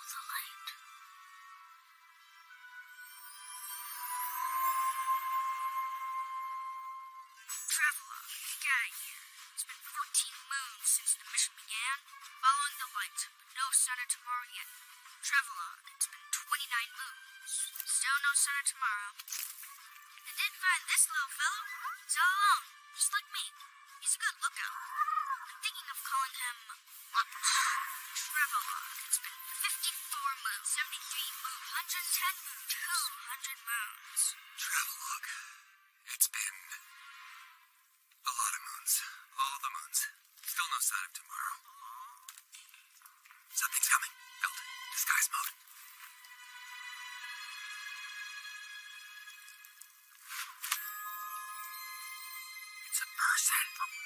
the light. Traveler, get out of here. It's been 14 moons since the mission began, following the light, but no sun or tomorrow yet. Traveler, it's been 29 moons. Still no sun or tomorrow. I did find this little fellow. He's all alone, just like me. He's a good lookout. I'm thinking of calling him Traveler. It's been 54 moons, 73 moons, 110 moons, 200 moons. Travelogue. It's been a lot of moons. All the moons. Still no sign of tomorrow. Something's coming. Belt. Disguise mode. It's a person.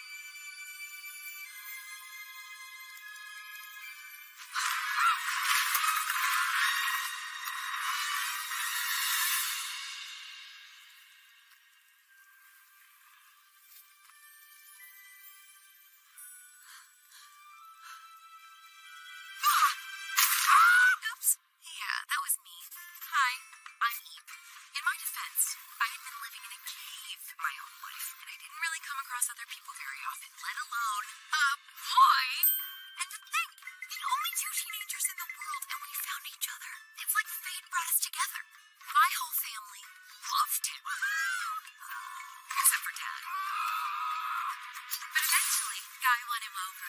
Oops. Yeah, that was me. Hi, I'm Eve. In my defense, I had been living in a cave my whole life, and I didn't really come across other people very often, let alone a boy. And to think, the only two teenagers in the world, and we found each other. It's like fate brought us together. My whole family loved him. Except for Dad. But eventually, Guy won him over.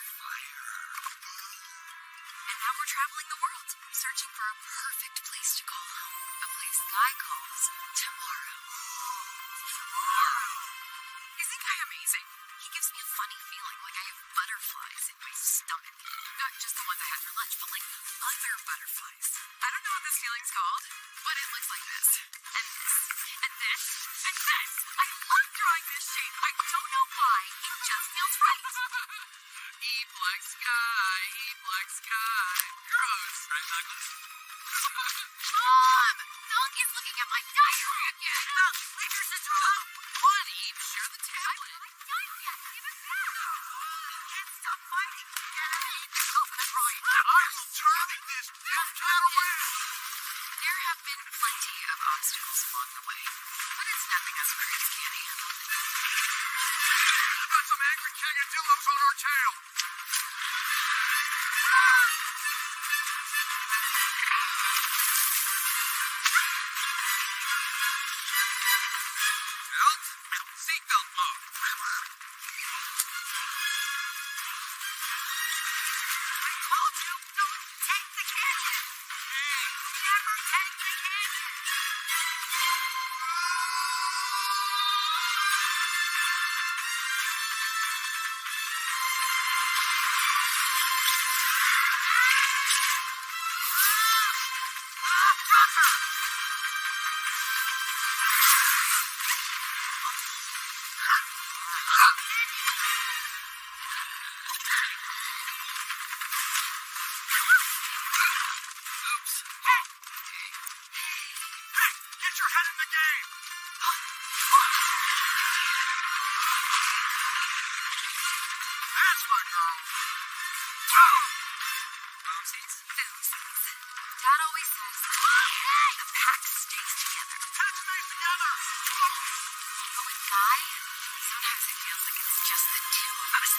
And now we're traveling the world, searching for a perfect place to call home. A place Guy calls tomorrow. Isn't Guy amazing? He gives me a funny feeling, like I have butterflies in my stomach. Not just the ones I had for lunch, but like other butterflies. I don't know what this feeling's called, but it looks like this. And this. And this. And this. I love drawing this shape. I don't know why. It just feels right. E-black sky. E-black sky. Gross. Right, Knuckles? Mom! Thunk is looking at my diary again! Leave your sister alone! Come on, Eve, share the tablet! My diary! Give it back! Can't stop fighting! Go for the drawing! I will turn this death cat away! There have been plenty of obstacles along the way, but it's nothing us furries can't handle. We've got some angry cagadillos on our tail! Belt? Seatbelt mode! I told you, don't take the canyon! Never take the canyon! Oops. Hey! Get your head in the game! That's my girl! Oopsies. Oopsies. Dad always says, the pack stays together. Pack stays together! But with Guy, sometimes it feels like it's just the two of us.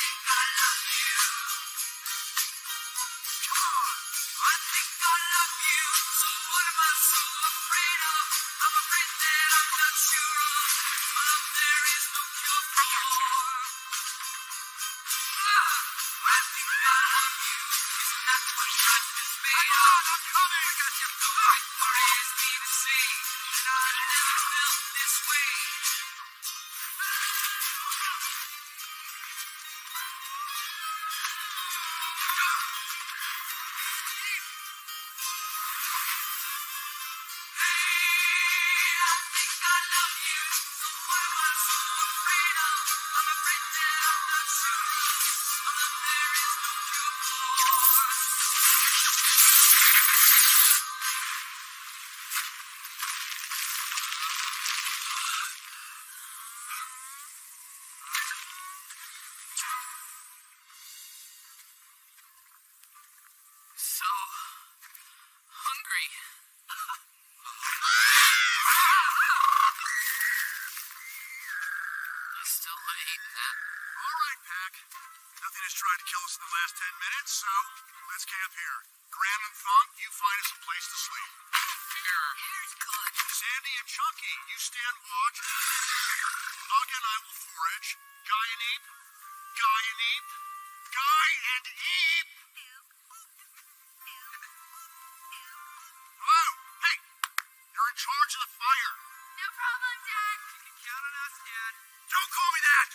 I think I love you, so what am I so afraid of? I'm afraid that I'm not sure of a love there is no cure for. I think I love you, isn't that what life is made of? I'm coming! I got you. The right worries me to say that I've never felt this way. that. All right, Pack. Nothing has tried to kill us in the last 10 minutes, so let's camp here. Graham and Thump, you find us a place to sleep. Here. Here's good. Sandy and Chunky, you stand watch. Ugg and I will forage. Guy and Eep. Guy and Eep. Guy and Eep. Hello. Hey, you're in charge of the fire. No problem, Dad. You can count on us, Dad. Don't call me that.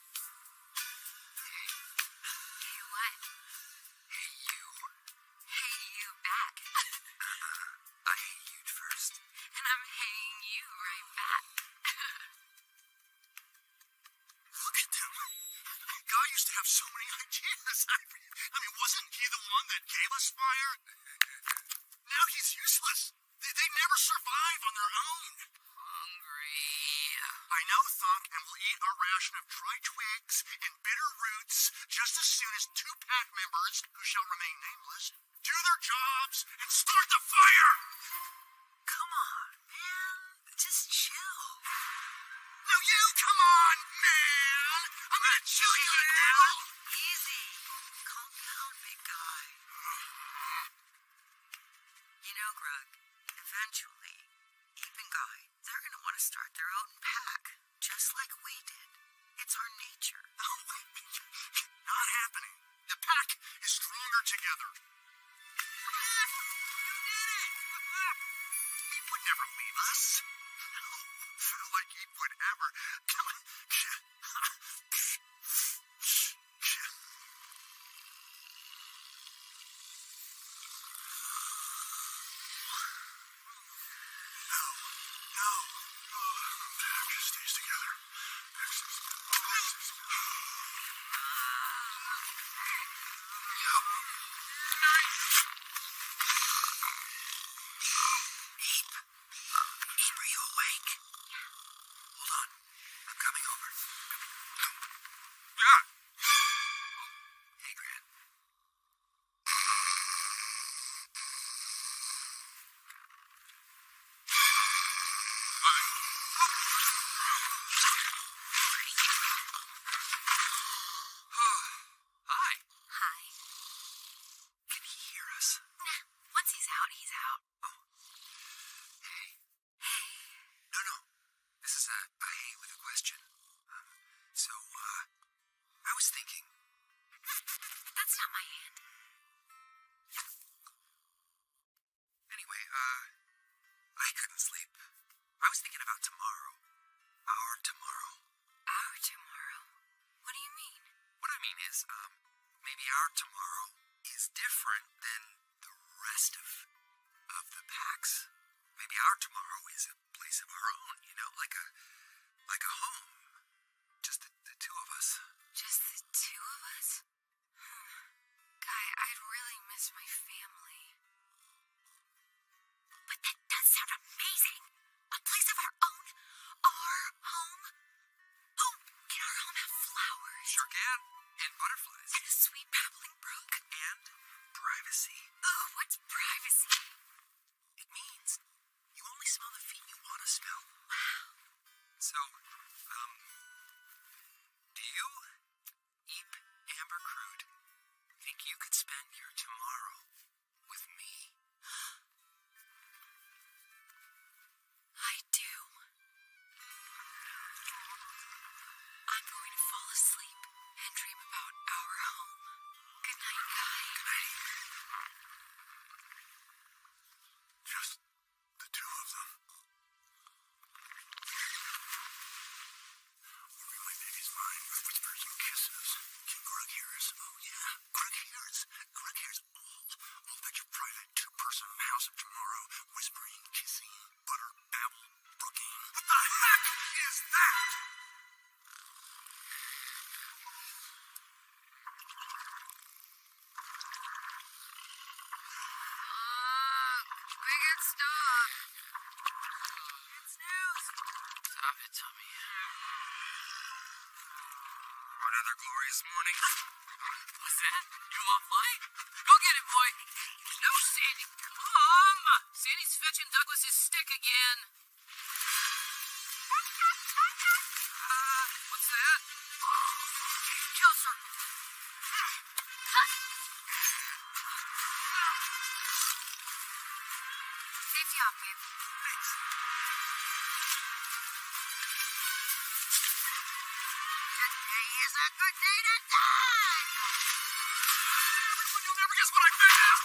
Hey, what? Hey, you. Hey, you back. I hate you first. And I'm haying you right back. Look at them. Guy used to have so many ideas. I mean, wasn't he the one that gave us fire? Now he's useless. They never survive on their own. Hungry. I know, Thump, and we'll eat our ration of dry twigs and bitter roots just as soon as 2 pack members, who shall remain nameless, do their jobs and start the fire! Come on, man. Just chill. No, you come on, man! I'm gonna chill you now! Easy. Calm down, big guy. You know, Grug, eventually, Eep and Guy, they're gonna want to start their own pack, just like we did. It's our nature. Oh, not happening. The pack is stronger together. He would never leave us. No, like he would ever. Come on. No. Pack just stays together. Pack stays Eep, are you awake? Hold on. I'm coming over. Yeah. Hey, Gran. Hi. Hi. Can he hear us? Nah, once he's out, he's out. Hey. No. This is a hey with a question. I was thinking. That's not my hand. Anyway, I couldn't sleep. I was thinking about tomorrow. Our tomorrow. Our tomorrow? What do you mean? What I mean is, maybe our tomorrow is different than the rest of the packs. Maybe our tomorrow is a place of our own, like a home. Just the 2 of us. Just the 2 of us? Guy, I'd really miss my family. But that does sound amazing! A place of our own? Our home? Oh, can our home have flowers? Sure can. And butterflies. And a sweet babbling brook? And privacy. Oh, what's privacy? It means you only smell the feet you want to smell. Wow. So, do you, Eep Amber Crude, think you could spend your tomorrow with me? I do. I'm going to fall asleep and dream about our home. Good night, Guy. Good night, Eep. Just the 2 of them. We'll be my baby's mind with whispers and kisses. Can Grug hear us? Oh, yeah. Grug hears. Grug hears all about your private 2-person house of tomorrow. Whispering, kissing, butter, babble, brooking. What the heck is that? We get stuck. It's news. Stop it, Tommy. Another glorious morning. What's that? You want to play? Go get it, boy. No, Sandy. Come. Sandy's fetching Douglas's stick again. What's that? Good job, babe. Thanks. Today is a good day to die! You'll never guess what I found!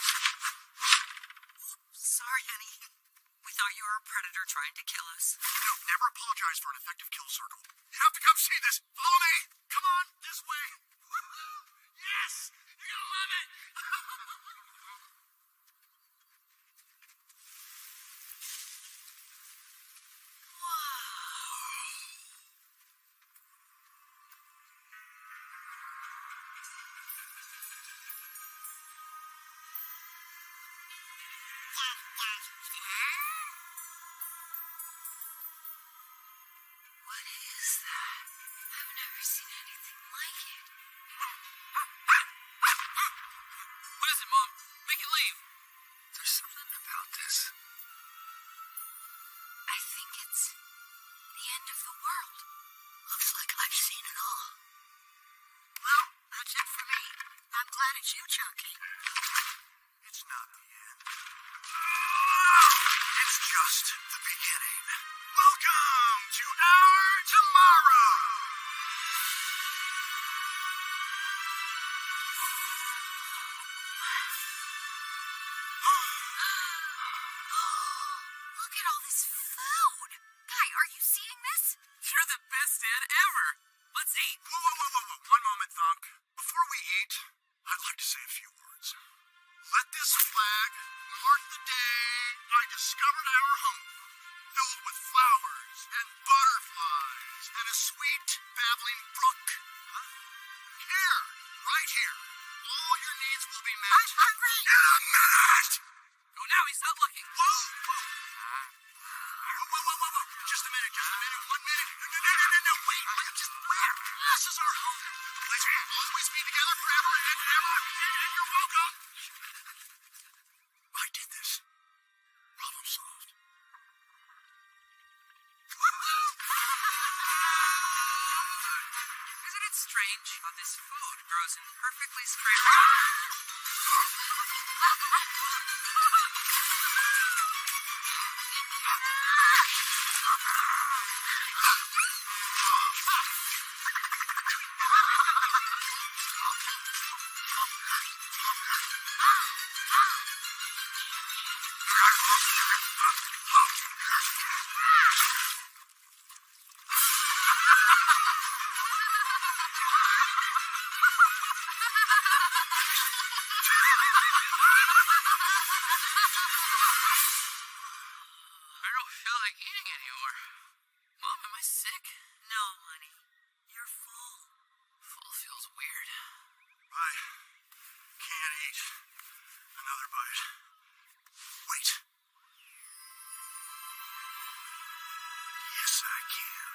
Sorry, honey. We thought you were a predator trying to kill us. No, never apologize for an effective kill circle. You have to come see this. Follow me. Come on, this way. Yes! You're gonna love it! What is that? I've never seen anything like it. What is it, Mom? Make it leave. There's something about this. I think it's the end of the world. Looks like I've seen it all. Well, that's it for me. I'm glad it's you, Chunky. It's not the end. It's just the beginning. Welcome to our tomorrow. Look at all this food. Guy, are you seeing this? You're the best dad ever. Let's eat. Whoa. One moment, Thunk. Before we eat, I'd like to say a few words. Let this flag mark the day I discovered our home, filled with flowers and butterflies and a sweet, babbling brook. Here, right here, all your needs will be met. I'm hungry. In a minute! Oh, now he's not looking. Whoa! Just a minute. 1 minute. No, wait, just where? This is our home. The place will always be together forever and ever, and you're welcome. I did this. Problem solved. Isn't it strange how this food grows in perfectly straight I don't feel like eating anymore. Mom, am I sick? No, honey. You're full. Full feels weird. I can't eat another bite. Wait. Yes, I can.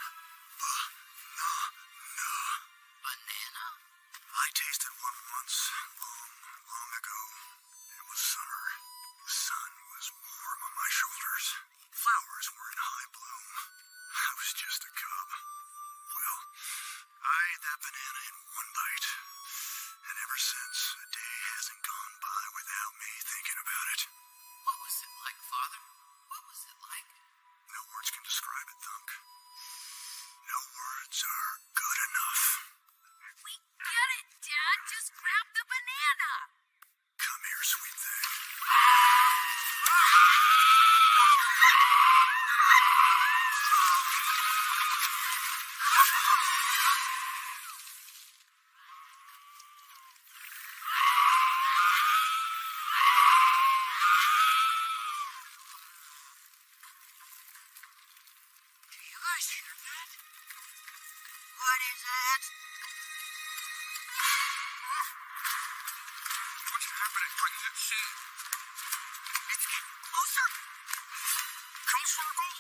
Banana? I tasted one once, long ago. It was summer. The sun was warm on my shoulders. Flowers were in high bloom. I was just a cub. Well, I ate that banana in one bite. And ever since, a day hasn't gone by without me thinking about it. What was it like, Father? What was it like? No words can describe it, Thunk. No words are good enough. We get it, Dad. Just grab the banana. Come here, sweet thing. Do you guys hear that? What is that? What's happening? Bring that shit. It's getting closer. Kill circle?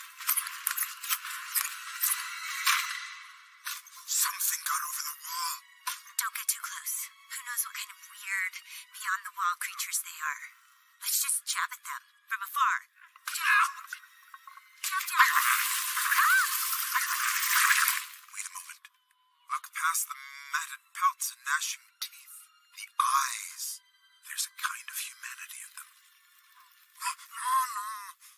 Something got over the wall. Don't get too close. Who knows what kind of weird, beyond-the-wall creatures they are. Let's just jab at them from afar. Jab. Jab, jab. Wait a moment. Look past the matted pouts and gnashing teeth. The eyes. There's a kind of humanity in them. Oh, no.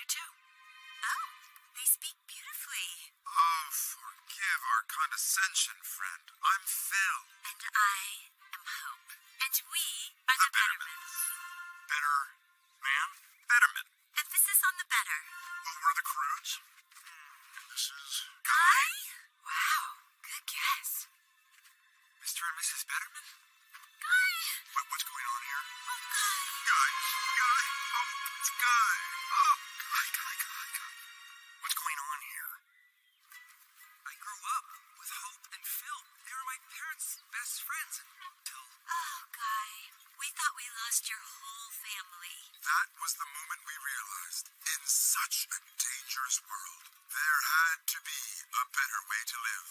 do too. Oh, they speak beautifully. Oh, forgive our condescension, friend. I'm Phil. And I am Hope. And we are the Bettermen. Better man? Betterman. Emphasis on the better. Well, we're the Croods. This is Guy? Wow, good guess. Mr. and Mrs. Betterman? Guy! What's going on here? Oh, Guy. Guy. Oh, it's Guy. Oh, Guy. What's going on here? I grew up with Hope and Phil. They were my parents' best friends until... Oh, Guy. We thought we lost your whole family. That was the moment we realized, in such a dangerous world, there had to be a better way to live.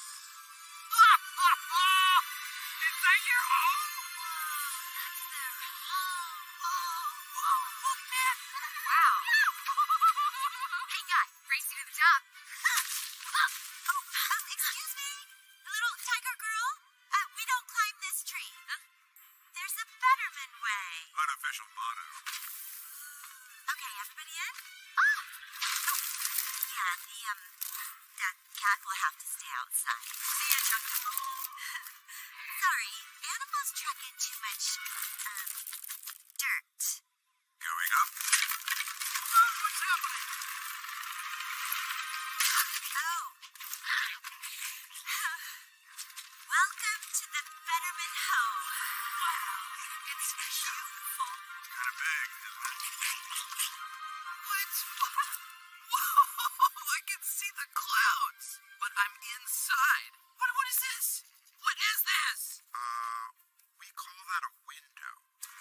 Is that your home? Wow. Hey, Guy. Race you to the top. Excuse me? Little tiger girl? We don't climb this tree. There's a Betterman way. Unofficial motto. Okay, everybody in? Yeah, the cat will have to stay outside. See ya, Chuck. Sorry, animals truck in too much, dirt. Going up. What's happening? Oh. Welcome to the Betterman home. It's beautiful. Kind of big, isn't it? Whoa! I can see the clouds, but I'm inside. What is this? What is this? We call that a window.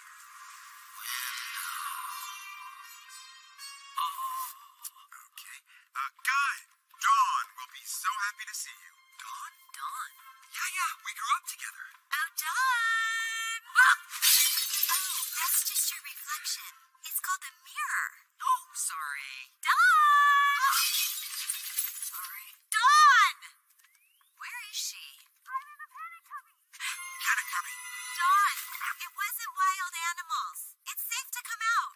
Okay. Guy, Dawn will be so happy to see you. Dawn? Dawn? Yeah, we grew up together. Oh, Dawn! Oh, that's just your reflection. It's called a mirror. Oh, sorry. Dawn! Sorry. Dawn! Where is she? Panic Cubby. Dawn, it wasn't wild animals. It's safe to come out.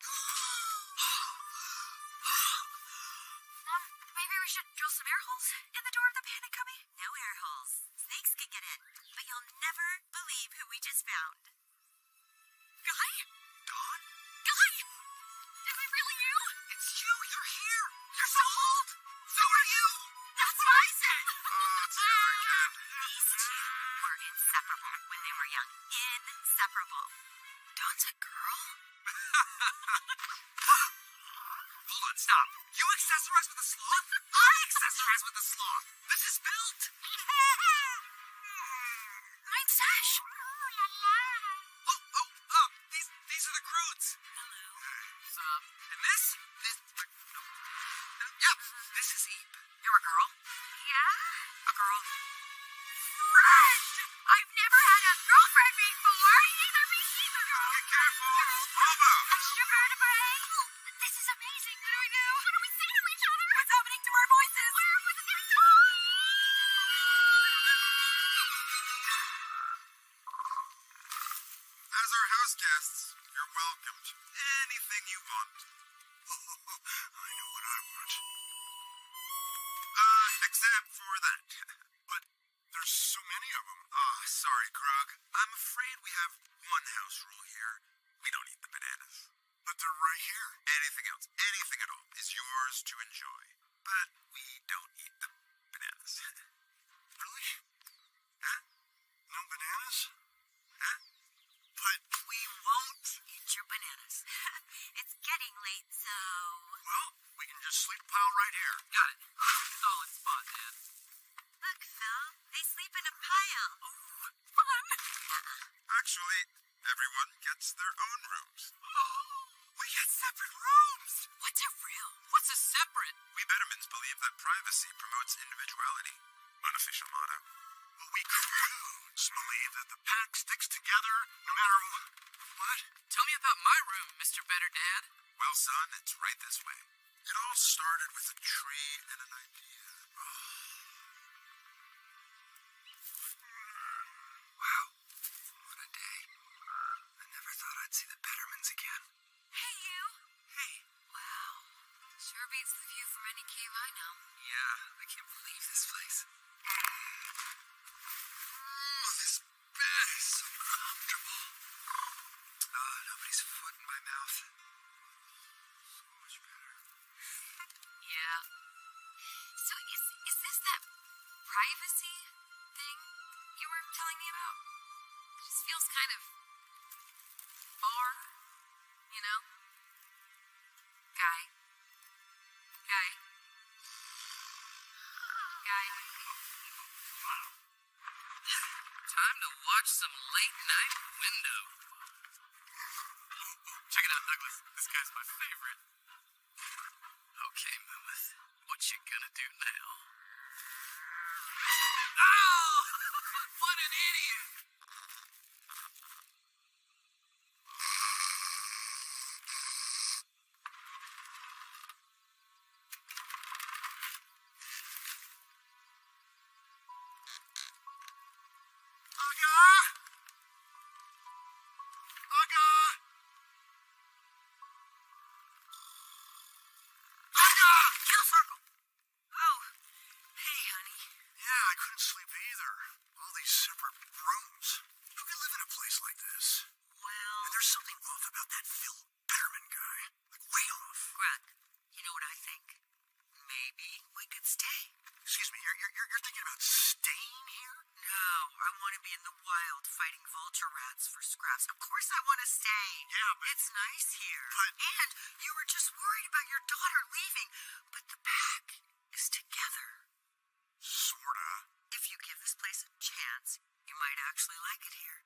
Maybe we should drill some air holes in the door of the panic cubby? No air holes. Snakes can get in, but you'll never believe who we just found. Guy? Dawn? Guy! Is it really you? It's you. You're here. You're so old. So are you. That's what I said! It's you again. These two were inseparable when they were young. Inseparable. Dawn's a girl? Hold on, stop. You accessorize with a sloth? I accessorize with a sloth. This is built. Mine's Sash. These are the Croods. Hello. Sup? And this? Yep, this is Eve. You're a girl? Yeah? A girl? Friend! I've never had a girlfriend before! Neither me either! Be careful. Almost. Extra vertebrae! This is amazing! What do we do? What do we say to each other? What's happening to our voices? Where was it gonna go? As our house guests, you're welcome to anything you want. I know what I want. Except for that. But there's so many of them. Sorry, Krug. I'm afraid we have one house rule here. We don't eat the bananas. But they're right here. Anything else, anything at all, is yours to enjoy. But we don't eat the bananas. Really? Huh? No bananas? Huh? But we won't. Eat your bananas. It's getting late, so... Well, we can just sleep pile right here. Got it. Solid spot, Dad. Look, Phil. They sleep in a pile. Fun! Actually, everyone gets their own rooms. We get separate rooms. What's a room? What's a separate? We Bettermans believe that privacy promotes individuality. Unofficial motto. Well, we Croods believe that the pack sticks together no matter what. Tell me about my room, Mr. Better Dad. Well, son, it's right this way. It all started with a tree and an idea. Wow, what a day. I never thought I'd see the Bettermans again. Hey, you! Hey, Wow. beats the view from any cave I know. Yeah, I can't believe this place. Oh, this bed is so comfortable. Oh, nobody's foot in my mouth. So much better. Yeah. So is this that privacy thing you were telling me about? It just feels kind of far, you know? Guy. Time to watch some late night window. Check it out, Douglas. This guy's my favorite. Okay, Mammoth. What you gonna do now? Oh! What an idiot! Oh, hey, honey. Yeah, I couldn't sleep either. All these separate rooms. Who can live in a place like this? Well, And there's something off about that Phil Betterman guy. Like, way off. Greg, you know what I think? Maybe we could stay. Excuse me, you're thinking about staying here? No, I want to be in the wild fighting vulture rats for scraps. Of course I want to stay. Yeah, but... It's nice here. But- And you were just worried about your daughter leaving. But the pack is together. Sorta. If you give this place a chance, you might actually like it here.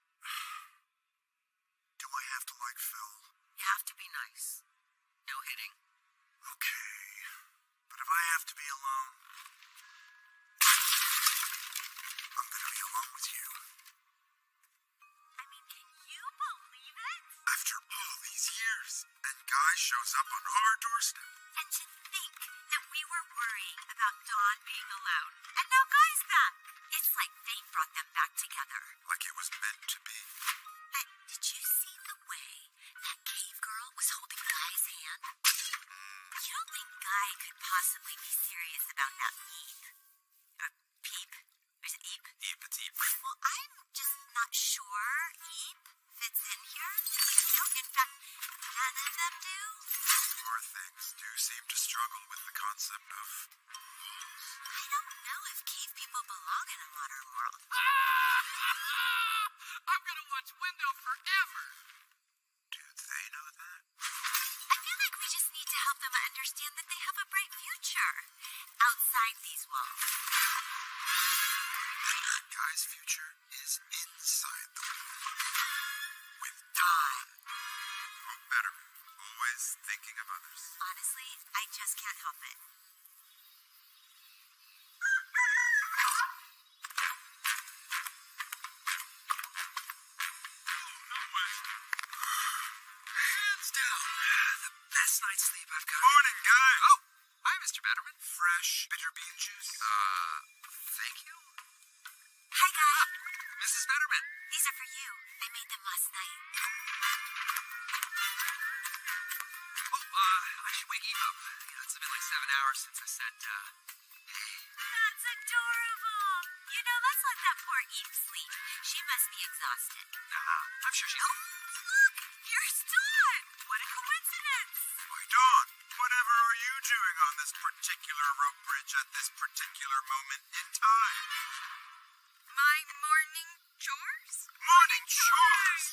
Do I have to like Phil? You have to be nice. No hitting. Okay. But if I have to be alone... I'm gonna be alone with you. I mean, can you believe it? After all these years, and Guy shows up on our doorstep. And to think that we were worrying about Dawn being alone. And now Guy's back. It's like they brought them back together. Like it was meant to be. But did you see the way that cave girl was holding Guy's hand? You don't think Guy could possibly be serious about that Eep? Or Peep? Or is it Eep? Eep, it's Eep. Well, I'm just not sure Eep fits in here. No, in fact, none of them do. Poor things do seem to struggle with the concept of... I don't know if cave people belong in a modern world. I'm gonna watch Window forever. Do they know that? I feel like we just need to help them understand that they have a bright future outside these walls. That guy's future is inside the wall. With Dawn. Oh, better. Always thinking of others. Honestly, I just can't help it. Hands down. The best night's sleep I've got. Morning, Guy. Oh, hi, Mr. Betterman. Fresh bitter bean juice. Thank you. Hi, Guy. Mrs. Betterman. These are for you. I made them last night. Oh, I should wake Eve up. You know, it's been like 7 hours since I said, hey. That's adorable. You know, let's let that poor Eve sleep. She must be exhausted. I'm sure she's... Oh, look! Here's Dawn! What a coincidence! Why, Dawn, whatever are you doing on this particular rope bridge at this particular moment in time? My morning chores? Morning chores!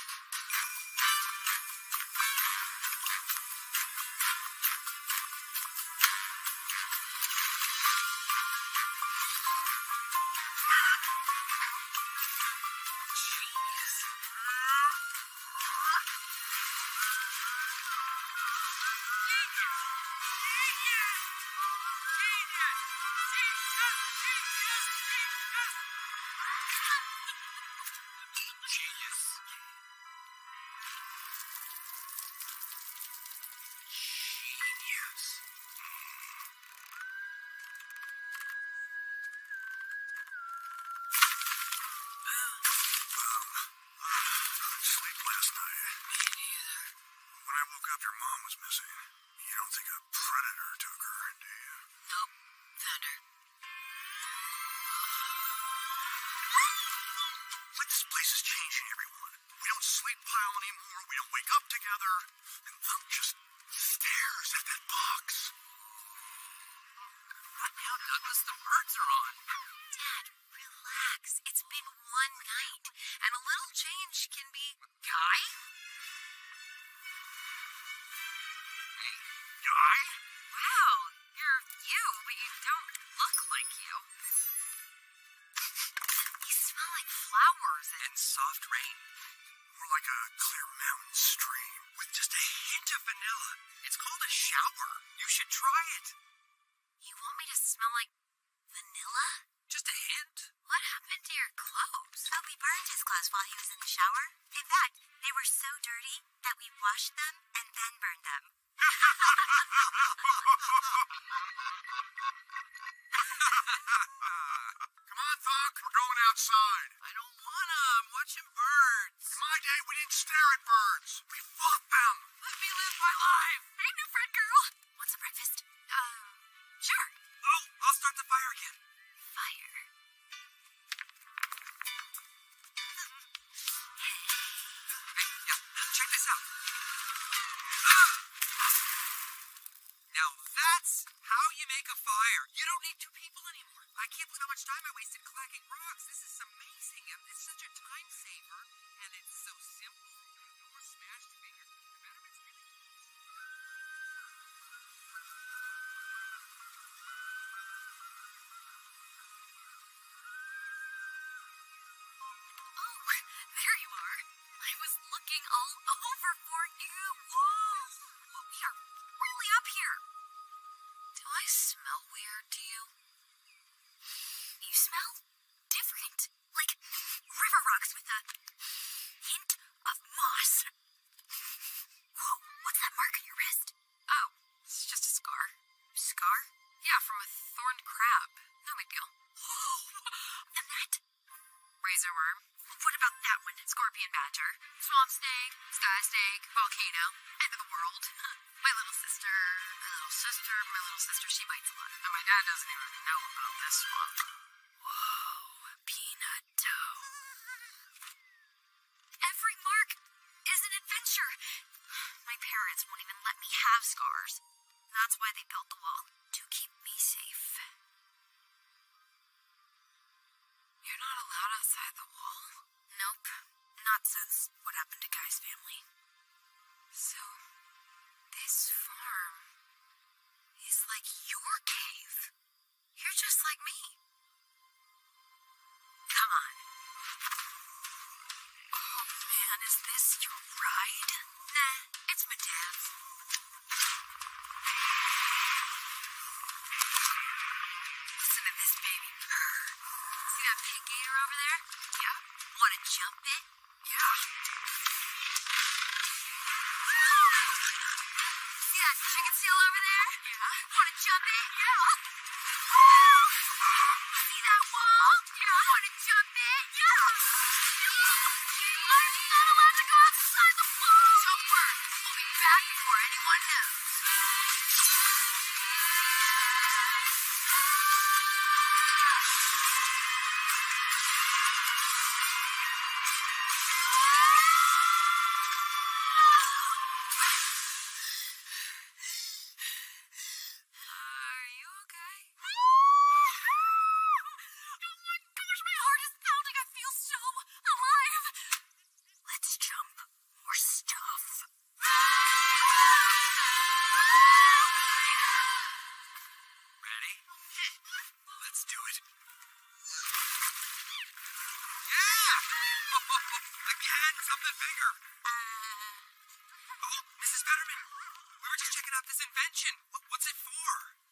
Sleep last night. Me neither. When I woke up, your mom was missing. You don't think a predator together, and Thunk just stares at that box. What now, Douglas? The birds are on. Dad, relax. It's been one night, and a little change can be... Guy? Hey, Guy? Wow, you're you, but you don't look like you. You smell like flowers And soft rain. More like a clear mountain stream. With just a hint of vanilla. It's called a shower. You should try it. You want me to smell like vanilla? Just a hint. What happened to your clothes? Opie burned his clothes while he was in the shower. In fact, they were so dirty that we washed them and then burned them. Come on, Thunk, we're going outside. I don't wanna. I'm watching birds. In my day, we didn't stare at birds. We walked them. Let me live my life. Hey, new friend girl. Want some breakfast? Sure. Oh, I'll start the fire again. Fire. Hey, yeah, check this out. Now that's how you make a fire. You don't need two people anymore. I can't believe how much time I wasted clacking rocks. This is amazing. It's such a time saver, and it's so simple. No more smashed fingers. The betterment's really... Oh, there you are. I was looking all over for you. Whoa. We are really up here. Do I smell weird to you? You smell different. Like river rocks with a hint of moss. Whoa, what's that mark on your wrist? Oh, it's just a scar. Scar? Yeah, from a thorned crab. No big deal. Oh, and that? Razor worm. What about that one? Scorpion badger. Swamp snake. Sky snake. Volcano. End of the world. My little sister. My little sister, she bites a lot. And my dad doesn't even know about this one. Whoa, peanut dough. Every mark is an adventure. My parents won't even let me have scars. That's why they built the wall. To keep me safe. You're not allowed outside the wall? Nope. Not since what happened to Guy's family. So, this farm is like your cave. You're just like me. Come on. Oh man, is this your ride? Nah, it's my dad's. Listen to this baby purr. See that pig gator over there? Yeah. Wanna jump it? Yeah. See that chicken seal over there? Yeah. Wanna jump it? Yeah. See that wall? Yeah. Wanna jump it? Yeah. I'm not allowed to go outside the wall. Don't worry. We'll be back before anyone knows. Are you okay? Oh my gosh, my heart is pounding. I feel so alive. Let's jump more stuff. Ready? Let's do it. Yeah! Again, something bigger. Oh, Mrs. Betterman, we were just checking out this invention. What's it for?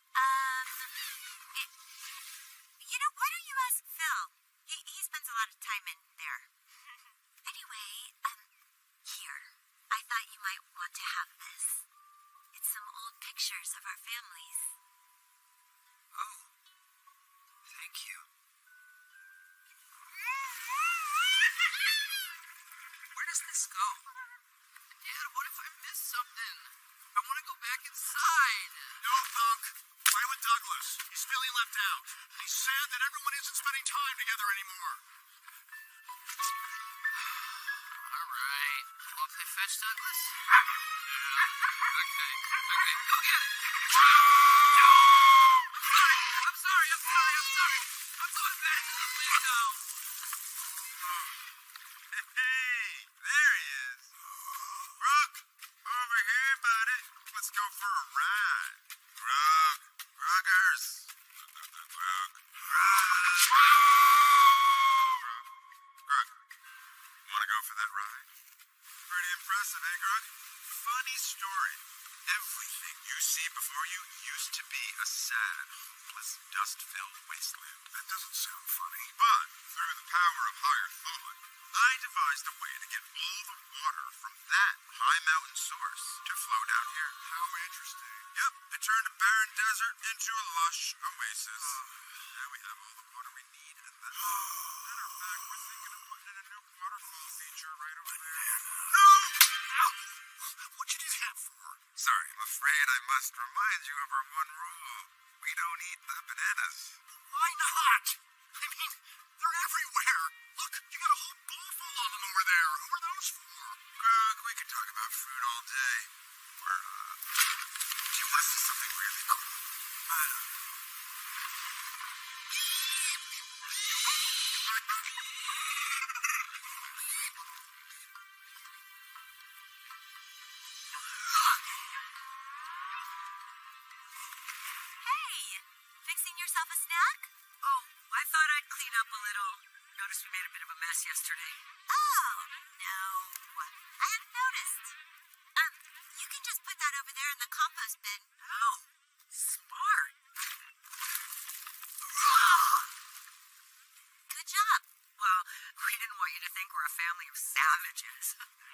Why don't you ask Phil? He spends a lot of time in there. Anyway, here. I thought you might want to have this. It's some old pictures of our families. Oh, thank you. Where does this go? Dad, what if I miss something? I want to go back inside. No, Thunk. Play with Douglas. He's feeling left out. He's sad that everyone isn't spending time together anymore. All right. Well, if they match, Douglas? Okay, go get it. No! I'm sorry. I'm so embarrassed. Please go. Hey, there he is. Brooke, over here, buddy. Let's go for a ride. Ruggers. Grug. Want to go for that ride? Pretty impressive, eh, Grug? Funny story. Everything you see before you used to be a sad, hopeless, dust-filled wasteland. That doesn't sound funny. But through the power of higher thought, I devised a way to get all the water from that high mountain source to flow down here. How interesting. Yep, it turned a barren desert into a lush oasis. Now we have all the water we need, and matter of fact, we're thinking of putting in a new waterfall feature right over there. No! What'd you do that for? Sorry, I'm afraid I must remind you of our one rule. We don't eat the bananas. Why not? I mean, they're everywhere. Look, you got a whole bowl full of them over there. Who are those for? Grug, we could talk about food all day. Or, do you want to see something really cool? Hey, fixing yourself a snack? Oh, I thought I'd clean up a little. Noticed we made a bit of a mess yesterday. Oh, no. I hadn't noticed. You can just put that over there in the compost bin. Oh, smart. Good job. Well, we didn't want you to think we're a family of savages.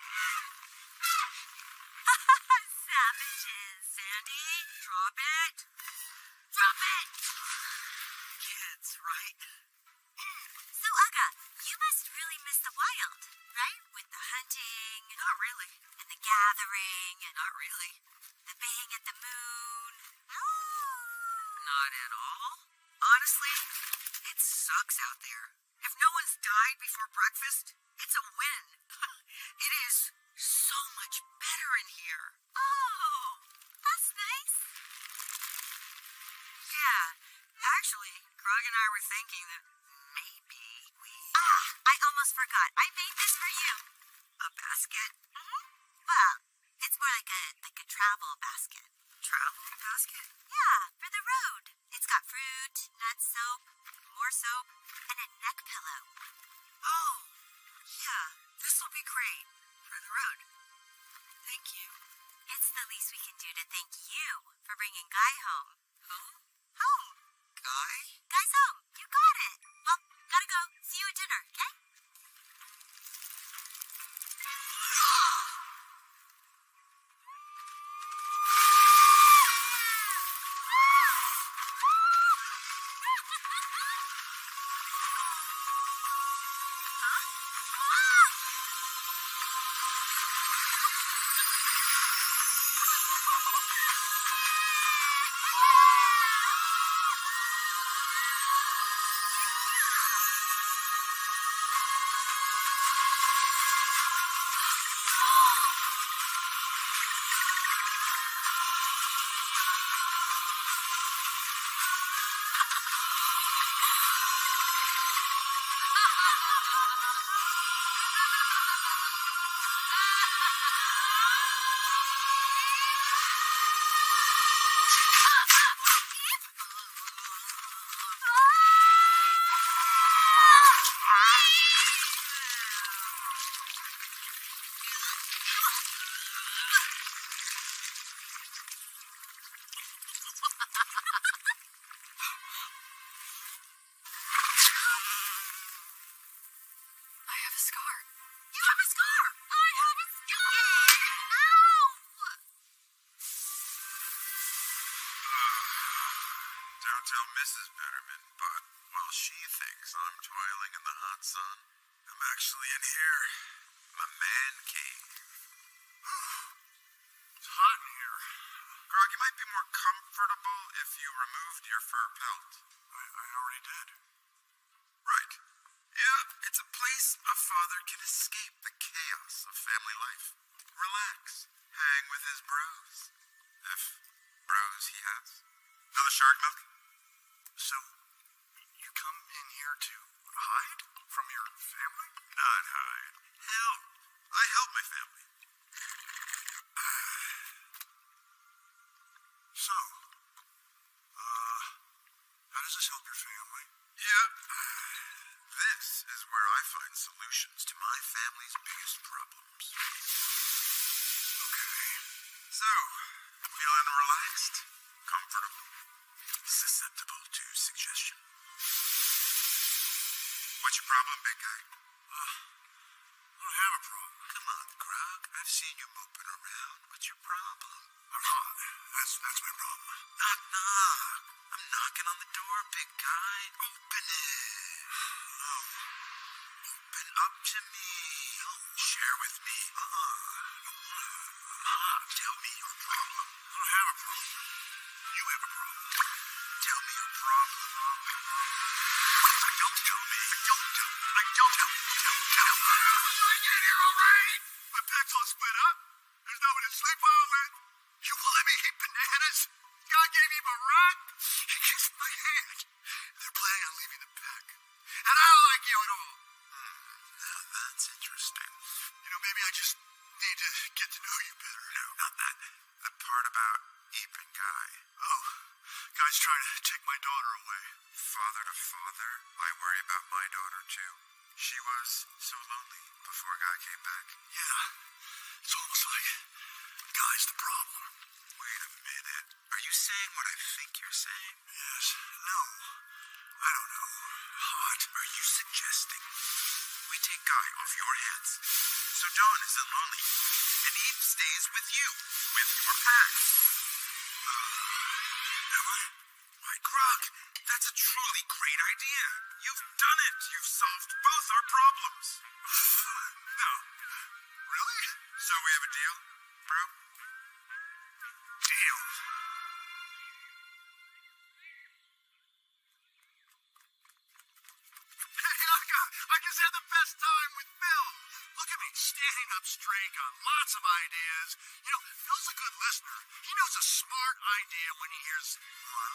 Savages. Sandy, drop it. Drop it. Kids, right? So, Ugga, you must really miss the wild, right? With the hunting. Not really. And the gathering. And Not really. the baying at the moon. Not at all. Honestly, it sucks out there. If no one's died before breakfast, it's a win. It is so much better in here. Oh, that's nice. Yeah, actually, Grog and I were thinking that maybe we... I almost forgot. I made this for you. A basket? Well, it's more like a travel basket. Traveling basket? Yeah, for the road. It's got fruit, nuts, soap, more soap, and a neck pillow. Oh, yeah, this'll be great. For the road. Thank you. It's the least we can do to thank you for bringing Guy home. Who? Home. Guy? Guy's home. You got it. Well, gotta go. See you at dinner, okay? I have a scar. You have a scar. I have a scar. Ow! Don't tell Mrs. Betterman, but while she thinks I'm toiling in the hot sun, I'm actually in here. My man cave. It's hot in here. Grog, you might be more comfortable if you removed your fur pelt. I already did. Right. Yeah, it's a place a father can escape the chaos of family life. relax, hang with his bros. If bros he has. Another shark milk? So, you come in here to hide from your family? Not hide. Help! I help my family. So, how does this help your family? Yeah, this is where I find solutions to my family's biggest problems. Okay, so, feeling relaxed, comfortable, susceptible to suggestion. What's your problem, big guy? I don't have a problem. Come on, Grog. I've seen you moping around. What's your problem? I'm not. That's my problem. Knock, knock. I'm knocking on the door, big guy. Open it. No. Open up to me. Share with me. Tell me your problem. I don't have a problem. You have a problem. Tell me your problem. Don't tell me. Don't tell me. Don't tell me. Tell me. I get here all right. My pack's all split up. There's nobody to sleep on with. You won't let me eat bananas? God gave me a rock. He kissed my hand. They're planning on leaving the pack. And I don't like you at all. Now that's interesting. You know, maybe I just need to get to know you better. No, not that. The part about Ape and Guy. Oh, Guy's trying to take my daughter away. Father to father, I worry about my daughter too. She was so lonely before Guy came back. Yeah, it's almost like Guy's the problem. Wait a minute. Are you saying what I think you're saying? Yes. No. I don't know. What are you suggesting? We take Guy off your hands. So Dawn isn't lonely. And Eve stays with you. With your pack. Am I? My Grog, that's a truly great idea. You've done it. You've solved both our problems. No. Really? So we have a deal, bro? Deal. I just had the best time with Phil. Look at me, standing up straight, got lots of ideas. You know, Phil's a good listener. He knows a smart idea when he hears one.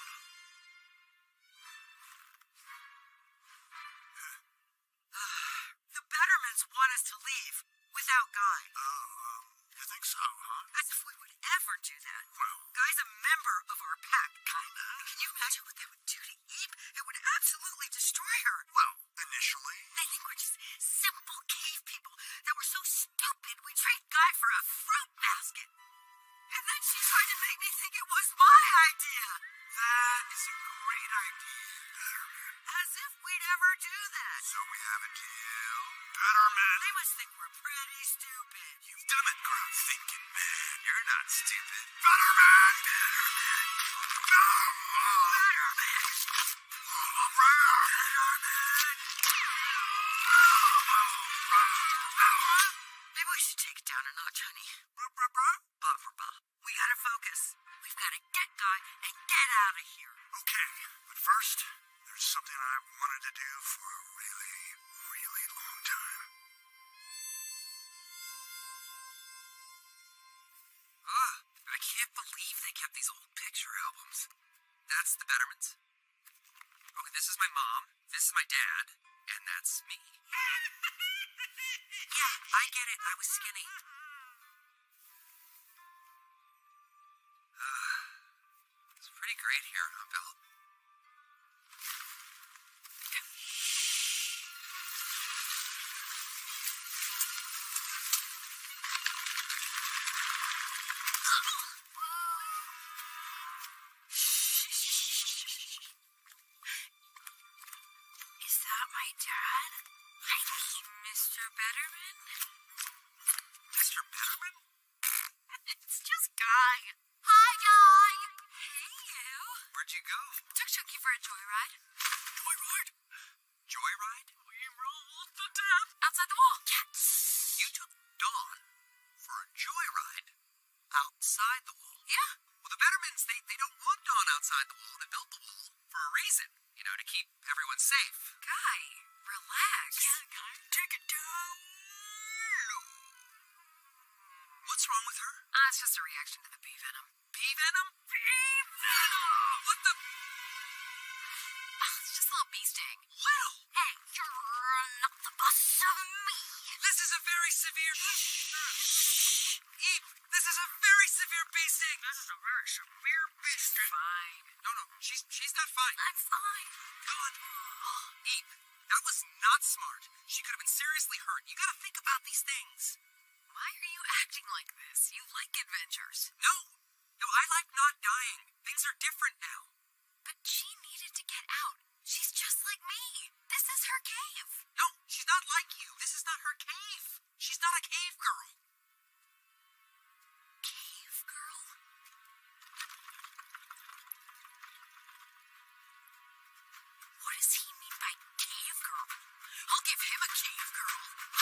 The Betterments want us to leave without Guy. You think so, huh? As if we would ever do that. Well, Guy's a member of our pack. Can you imagine what that would do to Eve? It would absolutely destroy her. well, initially. They think we're just simple cave people that were so stupid we trade Guy for a fruit basket. And then she tried to make me think it was my idea. That is a great idea, Betterman. As if we'd ever do that. So we have a deal. Betterman. They must think we're pretty stupid. You've done it, Grog. Thinking man. You're not stupid. Betterman. Betterman. No. Betterman. Maybe we should take it down a notch, honey. Bob for Bob. We gotta focus. We've gotta get Guy and get out of here. Okay, but first, there's something I've wanted to do for a really, really long time. I can't believe they kept these old picture albums. That's the Betterments. Okay, this is my mom, this is my dad, and that's me. Yeah, I get it. I was skinny. It's pretty great here, huh, Bill? Is that my dad? I mean, Mr. Betterman? Mr. Betterman? It's just Guy. Hi, Guy. Hey, you. Where'd you go? Took Chucky for a joyride. Joyride? Joyride? We rolled the tap outside the wall. Yes. You took Dawn for a joyride outside the wall? Yeah. Well, the Bettermans, they don't want Dawn outside the wall. They built the wall for a reason, you know, to keep everyone safe. Guy, relax. Yeah, Guy. Take it down. What's What's wrong with her? It's just a reaction to the bee venom. Bee venom? Bee venom! What the? It's just a little bee sting. Well, Hey, you're not the boss of me. this is a very severe... Eep, this is a very severe bee sting. This is a very severe bee sting. Fine. No, she's not fine. I'm fine. God. Eep, that was not smart. She could have been seriously hurt. You gotta think about these things. Why are you acting like this? You like adventures. No, I like not dying. Things are different now. But she needed to get out. She's just like me. This is her cave. No, she's not like you. This is not her cave. She's not a cave girl. Cave girl? What does he mean by cave girl? I'll give him a cave girl.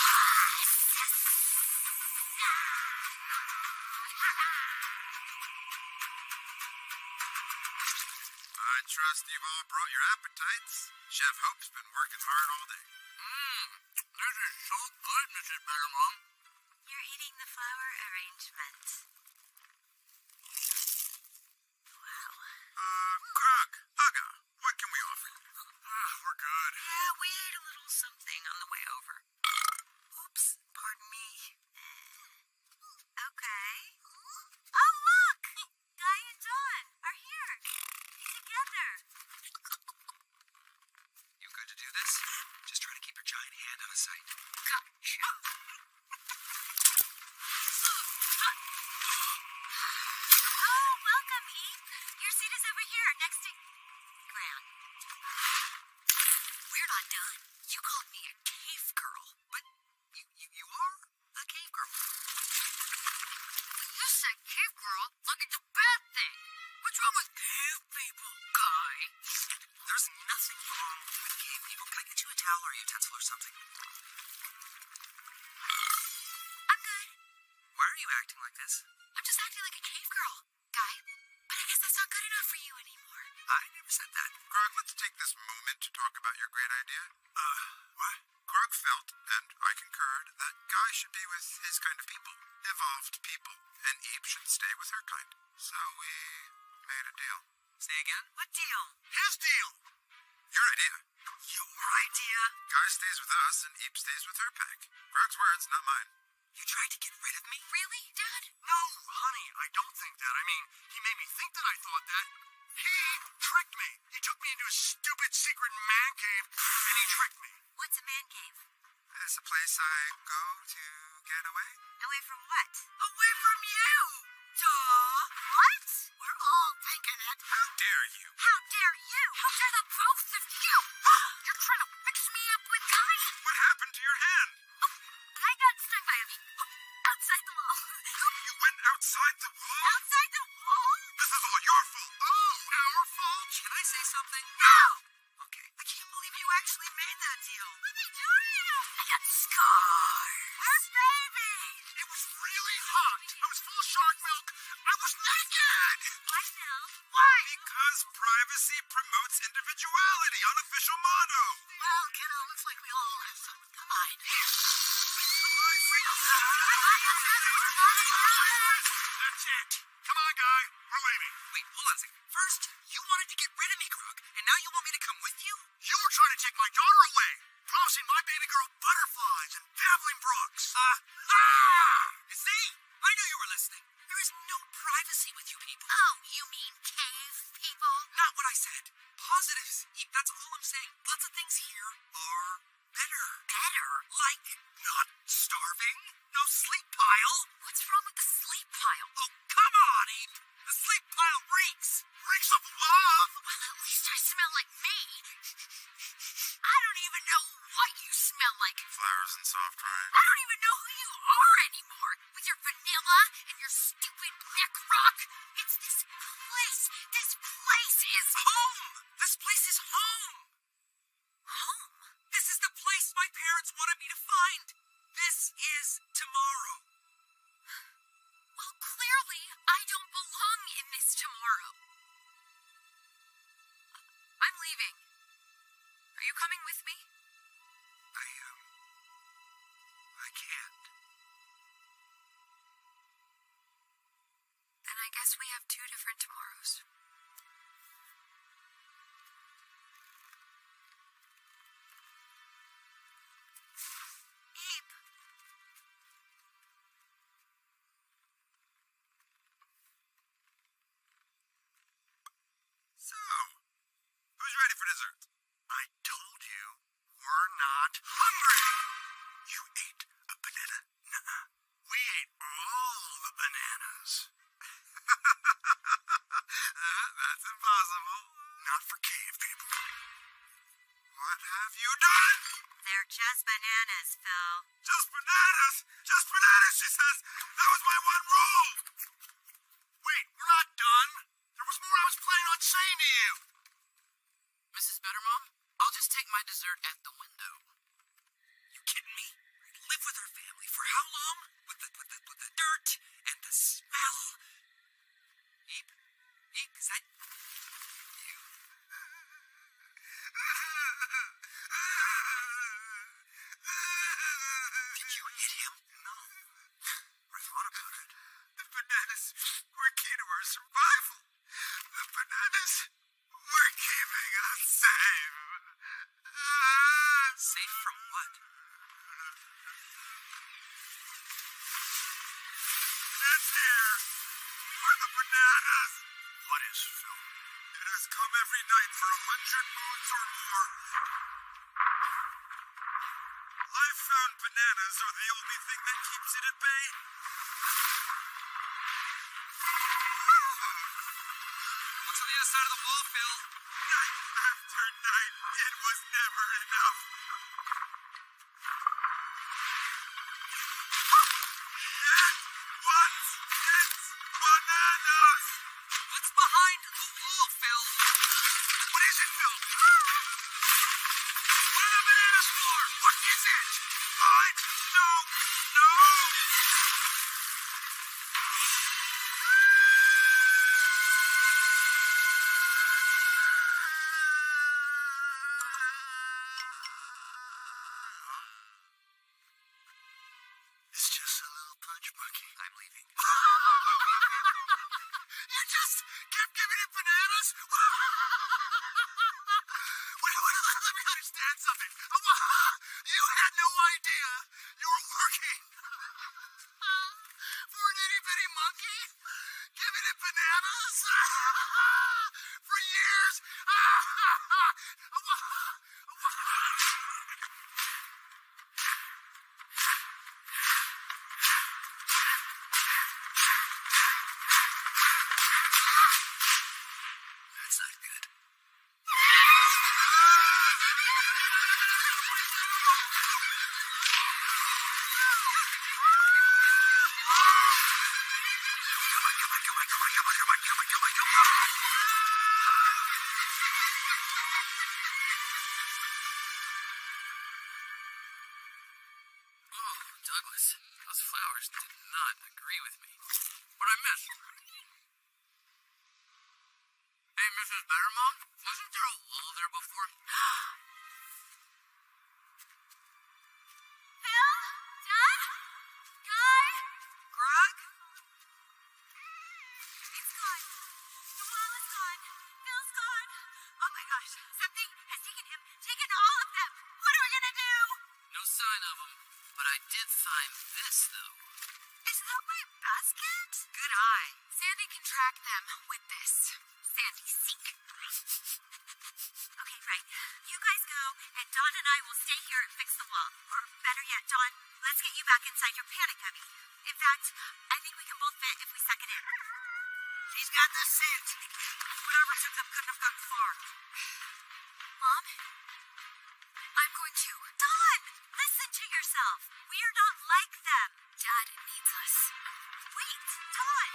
I trust you've all brought your appetites. Chef Hope's been working hard all day. This is so good, Mrs. Bettermom. You're eating the flower arrangement. Wow. Krug, Ugga, what can we offer you? We're good. Yeah, we ate a little something on the way over. Oops, pardon me. Okay. Oh, look! Guy and John are here. Together. You good to do this? Just try to keep your giant hand out of sight. Gotcha. Oh, welcome, Eve. Your seat is over here, next to Gran. We're not done. You called me a cave girl. But you are a cave girl. You said cave girl like it's a bad thing. What's wrong with cave people, Guy? There's nothing wrong with cave people. Can I get you a towel or a utensil or something? I'm good. Why are you acting like this? I'm just acting like a cave girl, Guy. But I guess that's not good enough for you anymore. I never said that. Krug, let's take this moment to talk about your great idea. What? Krug felt, and I concurred, that Guy should be with his kind of people. Evolved people. And Eve should stay with her kind. So we made a deal. Say again? What deal? His deal! Your idea. Your idea? Guy stays with us, and Eve stays with her pack. Krug's words, not mine. You tried to get rid of me? Really, Dad? No, honey, I don't think that. I mean, he made me think that I thought that. He tricked me. He took me into his stupid secret man cave, and he tricked me. What's a man cave? It's a place I go to get away. Away from what? Away from you! Duh! What? We're all thinking it. How dare you? How dare you? How dare the both of you? You're trying to mix me up with Guy? What happened to your hand? I got stung by a bee. Outside the wall. You went outside the wall? Outside the wall? This is all your fault. Oh, our fault? Can I say something? No! Okay. I can't believe you actually made that deal. What did you do? I got scars. We're babies. It was really hot. I was full of shark milk. I was naked. Why, Phil? Why? Because privacy promotes individuality. Unofficial motto. Well, kiddo, looks like we all have something to hide. That's it. Come on, Guy. We're leaving. Wait, hold on a second. First, you wanted to get rid of me, Krug, and now you want me to come with you? You were trying to take my daughter away, promising my baby girl butterflies and babbling brooks. You see? I knew you were listening. There is no privacy with you people. Oh, you mean cave people? Not what I said. Positives. That's all I'm saying. Lots of things here are better. Better? Like not starving, no sleep pile. What's wrong with the sleep pile? Oh, come on, Eve. The sleep pile reeks. Reeks of love. Well, at least I smell like me. I don't even know what you smell like. Flowers and soft rain. I don't even know who you are anymore. With your vanilla and your stupid neck rock. It's this place. This place is Home. This place is home. home. This is the place my parents wanted me to find. This is tomorrow. guess we have two different tomorrows. Abe. So, who's ready for dessert? I told you, we're not hungry. You ate a banana? Nuh-uh. We ate all the bananas. That's impossible. Not for cave people. What have you done? They're just bananas, Phil. Just bananas! Just bananas, she says! That was my one rule! Wait, we're not done. There was more I was planning on saying to you. Mrs. Bettermom, I'll just take my dessert at the window. You kidding me? Live with her family for how long? With the dirt and the smell. Eep, is that you? Did you hit him? No. I thought about it. The bananas were key to our survival. The bananas were keeping us safe. Safe from what? This here were the bananas. What is, Phil? It has come every night for 100 moons or more. I've found bananas are the only thing that keeps it at bay. What's on the other side of the wall, Phil? Night after night, it was never enough. It was its bananas. What's behind the wall, Phil? What is it, Phil? What are the bananas for? What is it? I don't know. It's just a little punch monkey. I'm leaving. You just kept giving it bananas? Wait, let me understand something. You had no idea you were working for an itty-bitty monkey? Giving it bananas? For years? That's not good. Oh, Douglas, those flowers did not agree with me. What I miss? Hey, Mrs. Bettermom, wasn't there a wall there before? Phil? Dad? Guy? Greg? It's gone. The wall is gone. Phil's gone. Oh my gosh. Something has taken all of them. What are we gonna do? No sign of them, but I did find this, though. Is that my basket? Good eye. Sandy can track them with this. Sandy, seek. Okay, right. You guys go, and Dawn and I will stay here and fix the wall. Or better yet, Dawn, let's get you back inside your panic cubby. In fact, I think we can both fit if we suck it in. She's got the scent. Whatever took them couldn't have gotten far. Mom? I'm going to. Dawn, listen to yourself. We are not like them. Dad needs us. Wait, Dawn.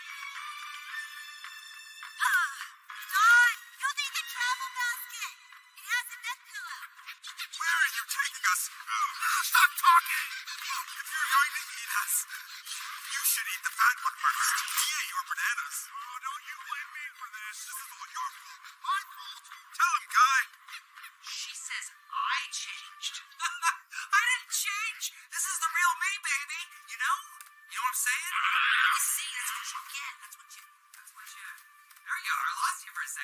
Dawn, you'll need the travel basket. It has a neck pillow. Where are you taking us? Stop talking! If you're going to eat us, you should eat the fat one first. Yeah, your bananas. Oh, don't you blame me for this. This is all your fault. My fault. Tell him, Guy. She says I changed. I didn't change. This is the real me, baby. You know? You know what I'm saying? You see, that's what you get. That's what you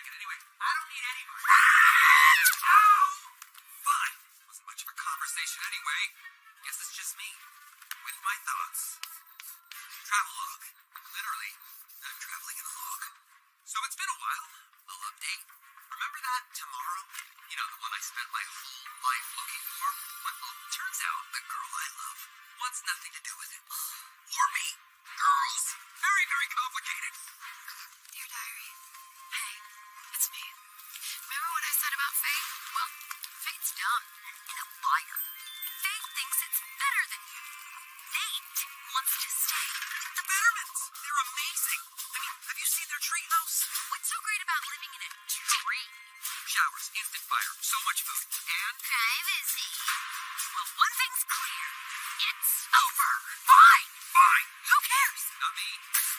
drink it anyway. I don't need any more. Ow! Fine. Wasn't much of a conversation anyway. Guess it's just me. With my thoughts. Travelogue. Literally, I'm traveling in a log. So it's been a while. I'll update. Remember that tomorrow? You know, the one I spent my whole life looking for? Well, turns out the girl I love wants nothing to do with it. Or me. Girls. Very, very complicated. Dear Diary. Hey, it's me. Remember what I said about Faye? Well, Faye's dumb and a liar. Faye thinks it's better than you. Nate wants to stay. The Bettermans. They're amazing. I mean, have you seen their treehouse? What's so great about living in a tree? Showers, instant fire, so much food, and Privacy. Well, one thing's clear. It's over. Fine. Fine. Who cares? Not me.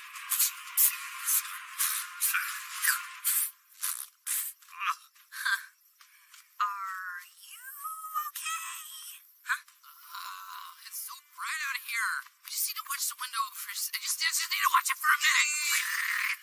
Are you okay? Huh? It's so bright out here. I just need to watch the window for. I just need to watch it for a minute.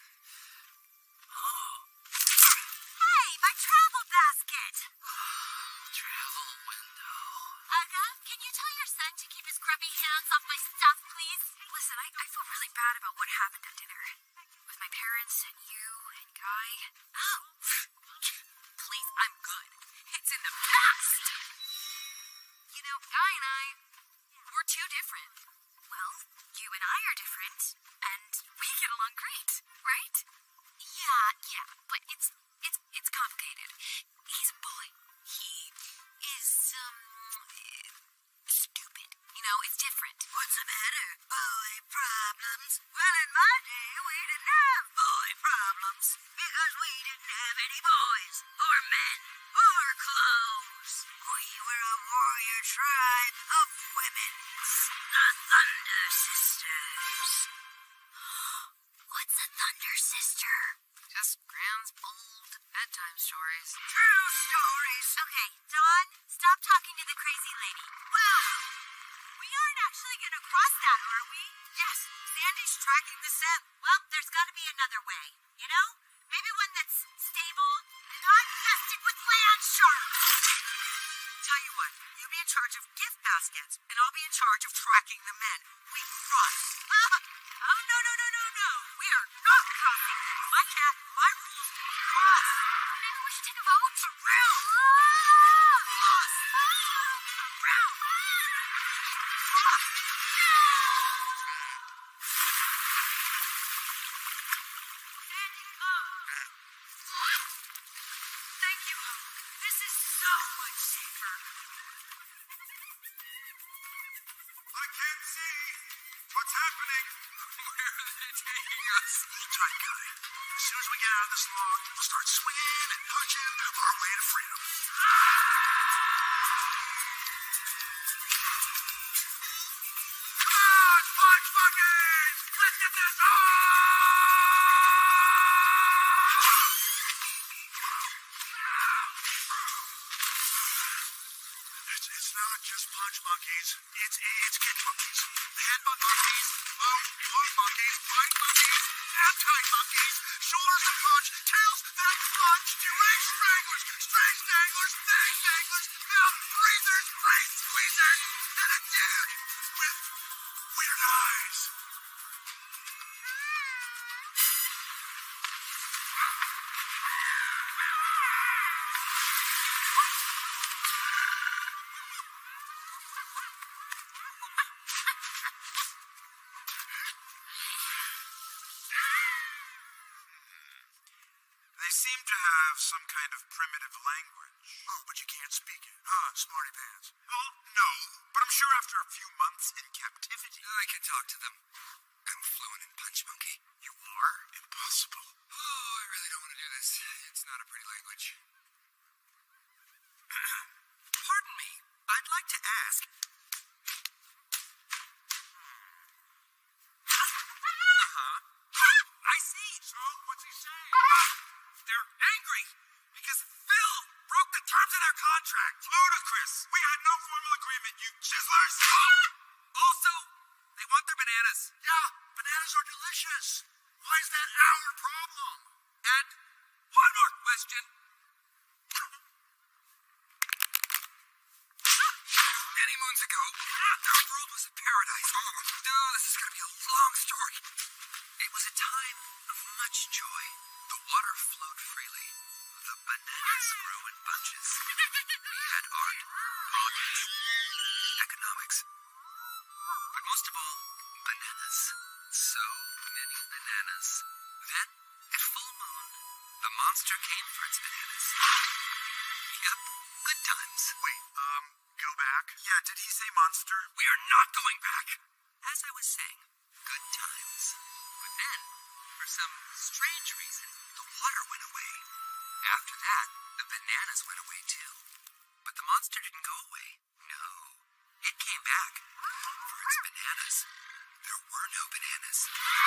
Hey, my travel basket. Travel window. Can you tell your son to keep his grubby hands off my stuff, please? Listen, I feel really bad about what happened at dinner. With my parents and you and Guy. Oh, please, I'm good. It's in the past. You know, Guy and I, we're too different. Well, you and I are different, and we get along great, right? Yeah, but it's complicated. He's a bully. He is, stupid. You know, it's different. What's the matter? Boy problems. Well, in my day, we didn't have boy problems because we didn't have any boys or men or clothes. We were a warrior tribe of women, the Thunder Sisters. What's a Thunder Sister? Just Gran's old bedtime stories. True stories. Okay, Dawn, stop talking to the crazy lady. Well, we aren't actually going to cross that, are we? Yes, Sandy's tracking the scent. Well, there's got to be another way, you know? Maybe one that's stable, not infested with land sharks. Tell you what, you be in charge of gift baskets, and I'll be in charge of tracking the men. We cross. Oh, no. We are not crossing. My cat, my rules, cross. Maybe we should take a vote. Around. Cross. Around. Cross. Thank you. This is so much safer. I can't see. What's happening? Where are they taking us? Hold tight, Guy. As soon as we get out of this log, we'll start swinging and nudging our way to freedom. Come on, punch buckets! Let's get this It's not just punch monkeys. It's kick monkeys. Headbutt monkeys, blow monkeys, bite monkeys, appetite monkeys, shoulders that punch, tails that punch, two-leg stranglers, string stranglers, thing stranglers, mouth breathers, brain squeezers, and a dude with weird eyes. They seem to have some kind of primitive language. Oh, but you can't speak it. Huh, smarty pants. Well, no, but I'm sure after a few months in captivity. I can talk to them. I'm fluent in punch monkey. You are? Impossible. Oh, I really don't want to do this. It's not a pretty language. Pardon me. I'd like to ask. I see. So, what's he saying? They're angry because Phil broke the terms of their contract. Ludicrous! We had no formal agreement, you chiselers! Also, they want their bananas. Yeah, bananas are delicious. Why is that our problem? And one more question? Many moons ago, our world was a paradise. No, this is going to be a long story. It was a time of much joy. The water flowed freely. The bananas grew in bunches. We had art, politics, economics. But most of all, bananas. So many bananas. Then, at full moon, the monster came for its bananas. Yep, good times. Wait, go back? Yeah, did he say monster? We are not going back. As I was saying, good times. But then, for some strange reason, the water went away. After that, the bananas went away too. But the monster didn't go away. No, it came back for its bananas. There were no bananas.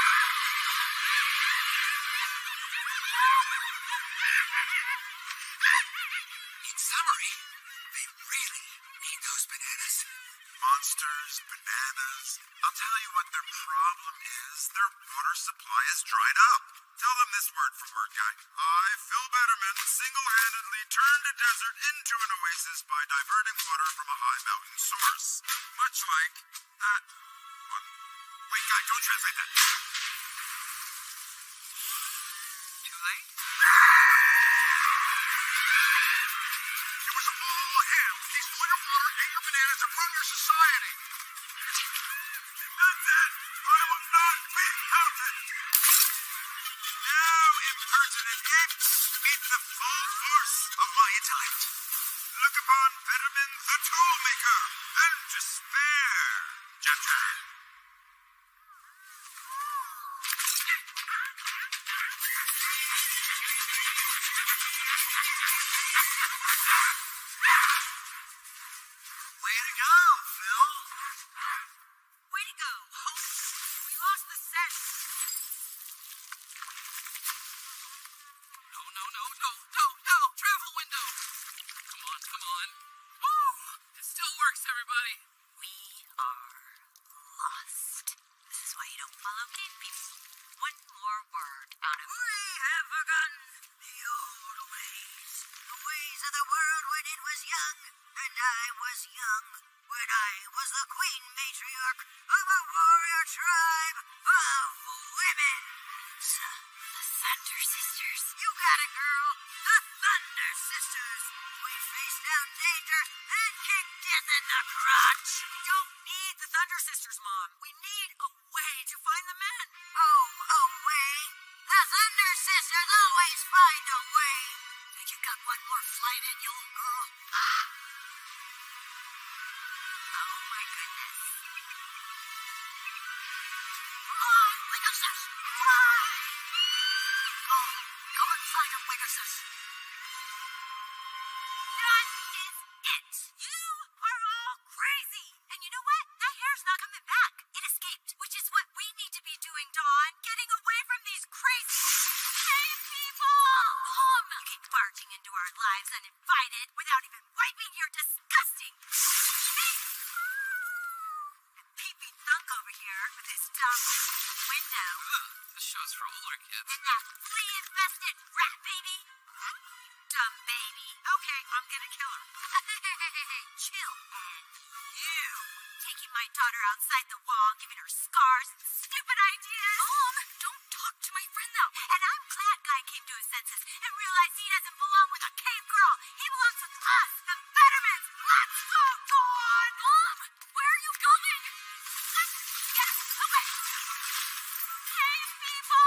In summary, they really need those bananas. Monsters, bananas. I'll tell you what their problem is. Their water supply is dried up. Tell them this word from Word Guy. I, Phil Betterman, single-handedly turned a desert into an oasis by diverting water from a high mountain source. Much like that one. Wait, Guy, don't translate that. Too late? It was all him. He stole your water, ate your bananas, and ruined your society. That's it. I will not be counted. Now, impertinent apes, meet the full force of my intellect. Look upon Betterman the Toolmaker and despair. Chapter. Way to go, Phil. Way to go. We lost the set. No. Travel window. Come on. Woo! It still works, everybody. We are lost. This is why you don't follow cave people. One more word out of We have forgotten the old ways, the ways of the world when it was young, and I was young when I was the queen matriarch of a warrior tribe of women. the Thunder Sisters. You got it, girl. The Thunder Sisters. We faced down danger and kicked death in the crotch. We don't need the Thunder Sisters, Mom. We need a way to find the men. Oh, a way. The Thunder Sisters always find a way. Think you got one more flight in you, old girl? Oh, my goodness. Fly, Pegasus, fly. Oh, go and find a Pegasus. That is it. You are all crazy. And you know what? That hair's not coming back. It escaped, which is what we need to be doing, Dawn. Getting away from these crazy cave people. Mom, you came barging into our lives uninvited without even wiping your disgusting feet. And Pee-Pee Thunk over here with his dumb window. This show's for older kids. And that flea-infested rat baby. Dumb baby. Okay, I'm gonna kill her. Chill. And you taking my daughter outside the wall, giving her scars and stupid ideas. Mom, don't talk to my friend that way. And I'm glad Guy came to his senses and realized he doesn't belong with a cave girl. He belongs with us, the Bettermans. Let's go, Dawn. Mom, where are you going? Let's get away. Cave people.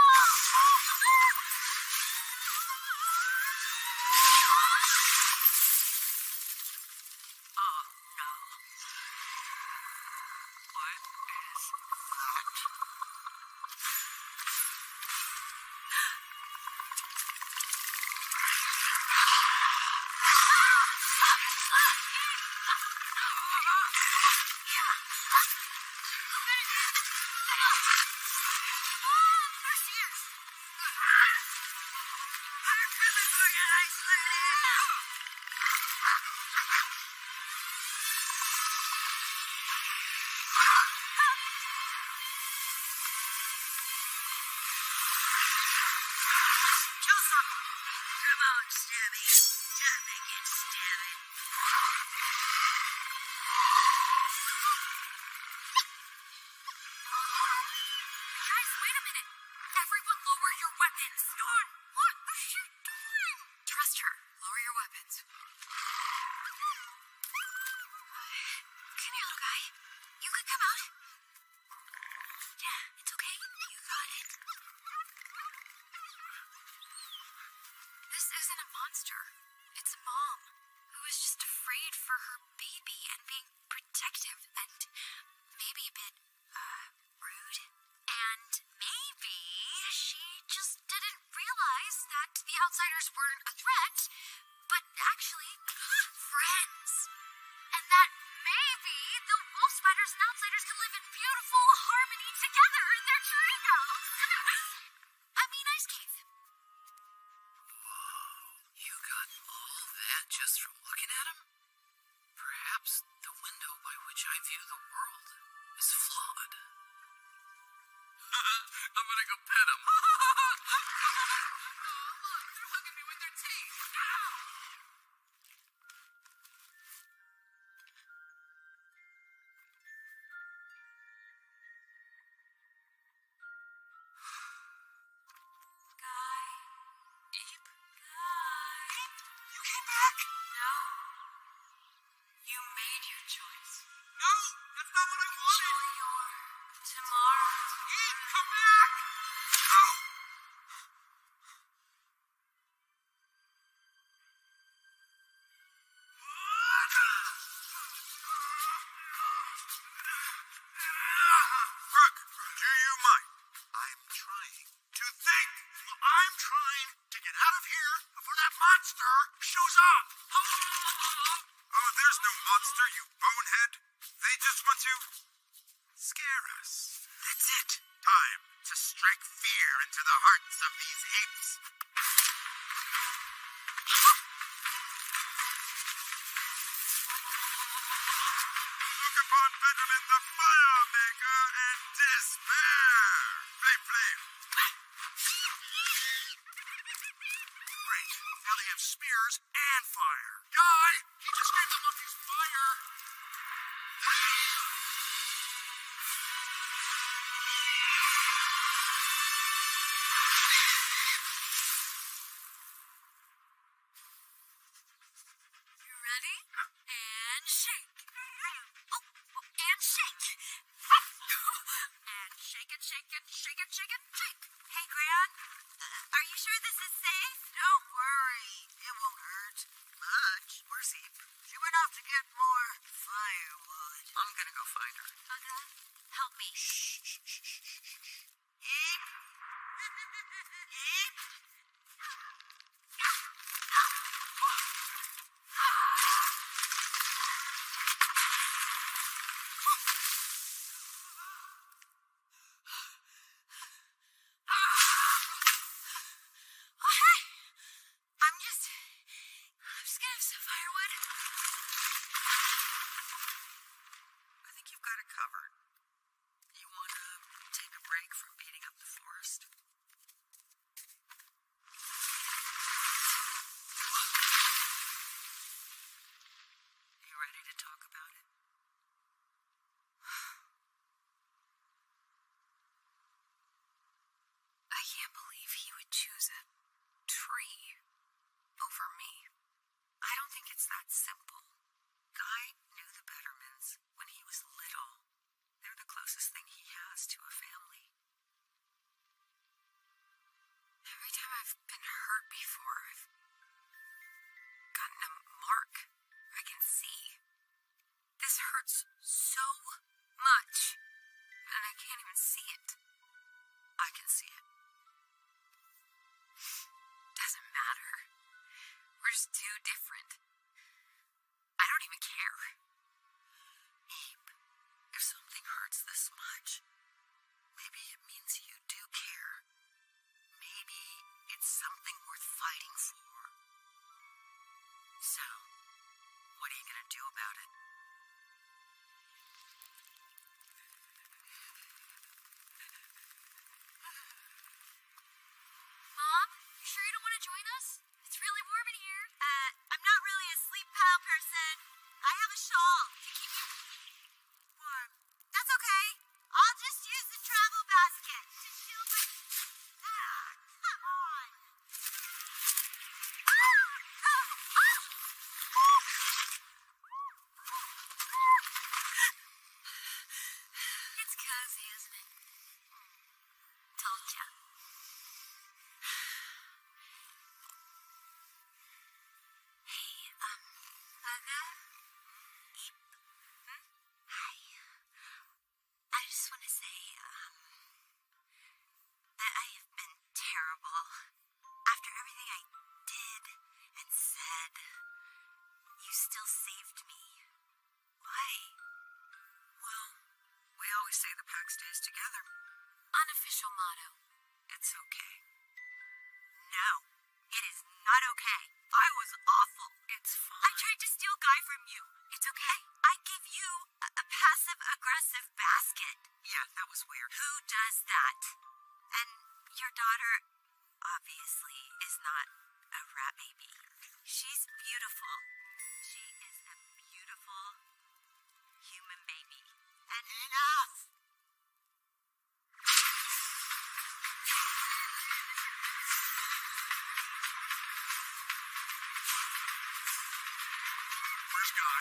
Oh, no. What is on, Stabby. Time to get stabbing. Guys, wait a minute. Everyone lower your weapons. Dawn, what is she doing? Trust her. Lower your weapons. Come here, little guy. You could come out. Yeah, it's okay. You got it. This isn't a monster. It's a mom who is just afraid for her baby and being protective and maybe a bit, rude. And maybe she just didn't realize that the outsiders weren't a threat, but actually friends. And that maybe the wolf spiders and outsiders can live in beautiful harmony together in their treehouse. I mean, Ice Cave. You got all that just from looking at him? Perhaps the window by which I view the world is flawed. I'm gonna go pet him. Look, they're hugging me with their teeth. Guy. Ape. Guy. You came back? No. You made your choice. No, that's not what I wanted. Enjoy your tomorrow. Abe, come back! No! Brooke, do you mind? I'm trying to think. Well, I'm trying to get out of here before that monster shows up. Oh, there's no monster, you bonehead. They just want to scare us. That's it. Time to strike fear into the hearts of these apes. Look upon Benjamin the Fire Maker and despair. Flame, flame. Great. Now they have spears and fire. Guy, he just gave them up his fire. You ready? And shake. Oh, and shake. And shake it, shake it, shake it, shake it, shake. Hey, Gran, are you sure this is safe? Don't worry. It won't hurt much. Where's Ape? She went off to get more firewood. I'm gonna go find her. Aga, help me. Ape? Ape? Oh, hey! I'm just gonna have some firewood. I think you've got it covered. You wanna take a break from beating up the forest? You ready to talk about it? I can't believe he would choose a tree over me. I don't think it's that simple. Guy knew the Bettermans when he was little. They're the closest thing he has to a family. Every time I've been hurt before, I've gotten a mark I can see. This hurts so much, and I can't even see it. I can see it. Doesn't matter. We're just too different. I don't even care. Abe, if something hurts this much, maybe it means you do care. Maybe it's something worth fighting for. So, what are you gonna do about it? Mom, you sure you don't want to join us? It's I was awful. It's fine. I tried to steal Guy from you. It's okay. I gave you a passive-aggressive basket. Yeah, that was weird. Who does that? And your daughter, obviously, is not a rat baby. She's beautiful. She is a beautiful human baby. And enough! Where's Guy?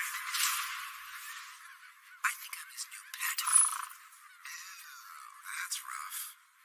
I think I'm his new pet. That's rough.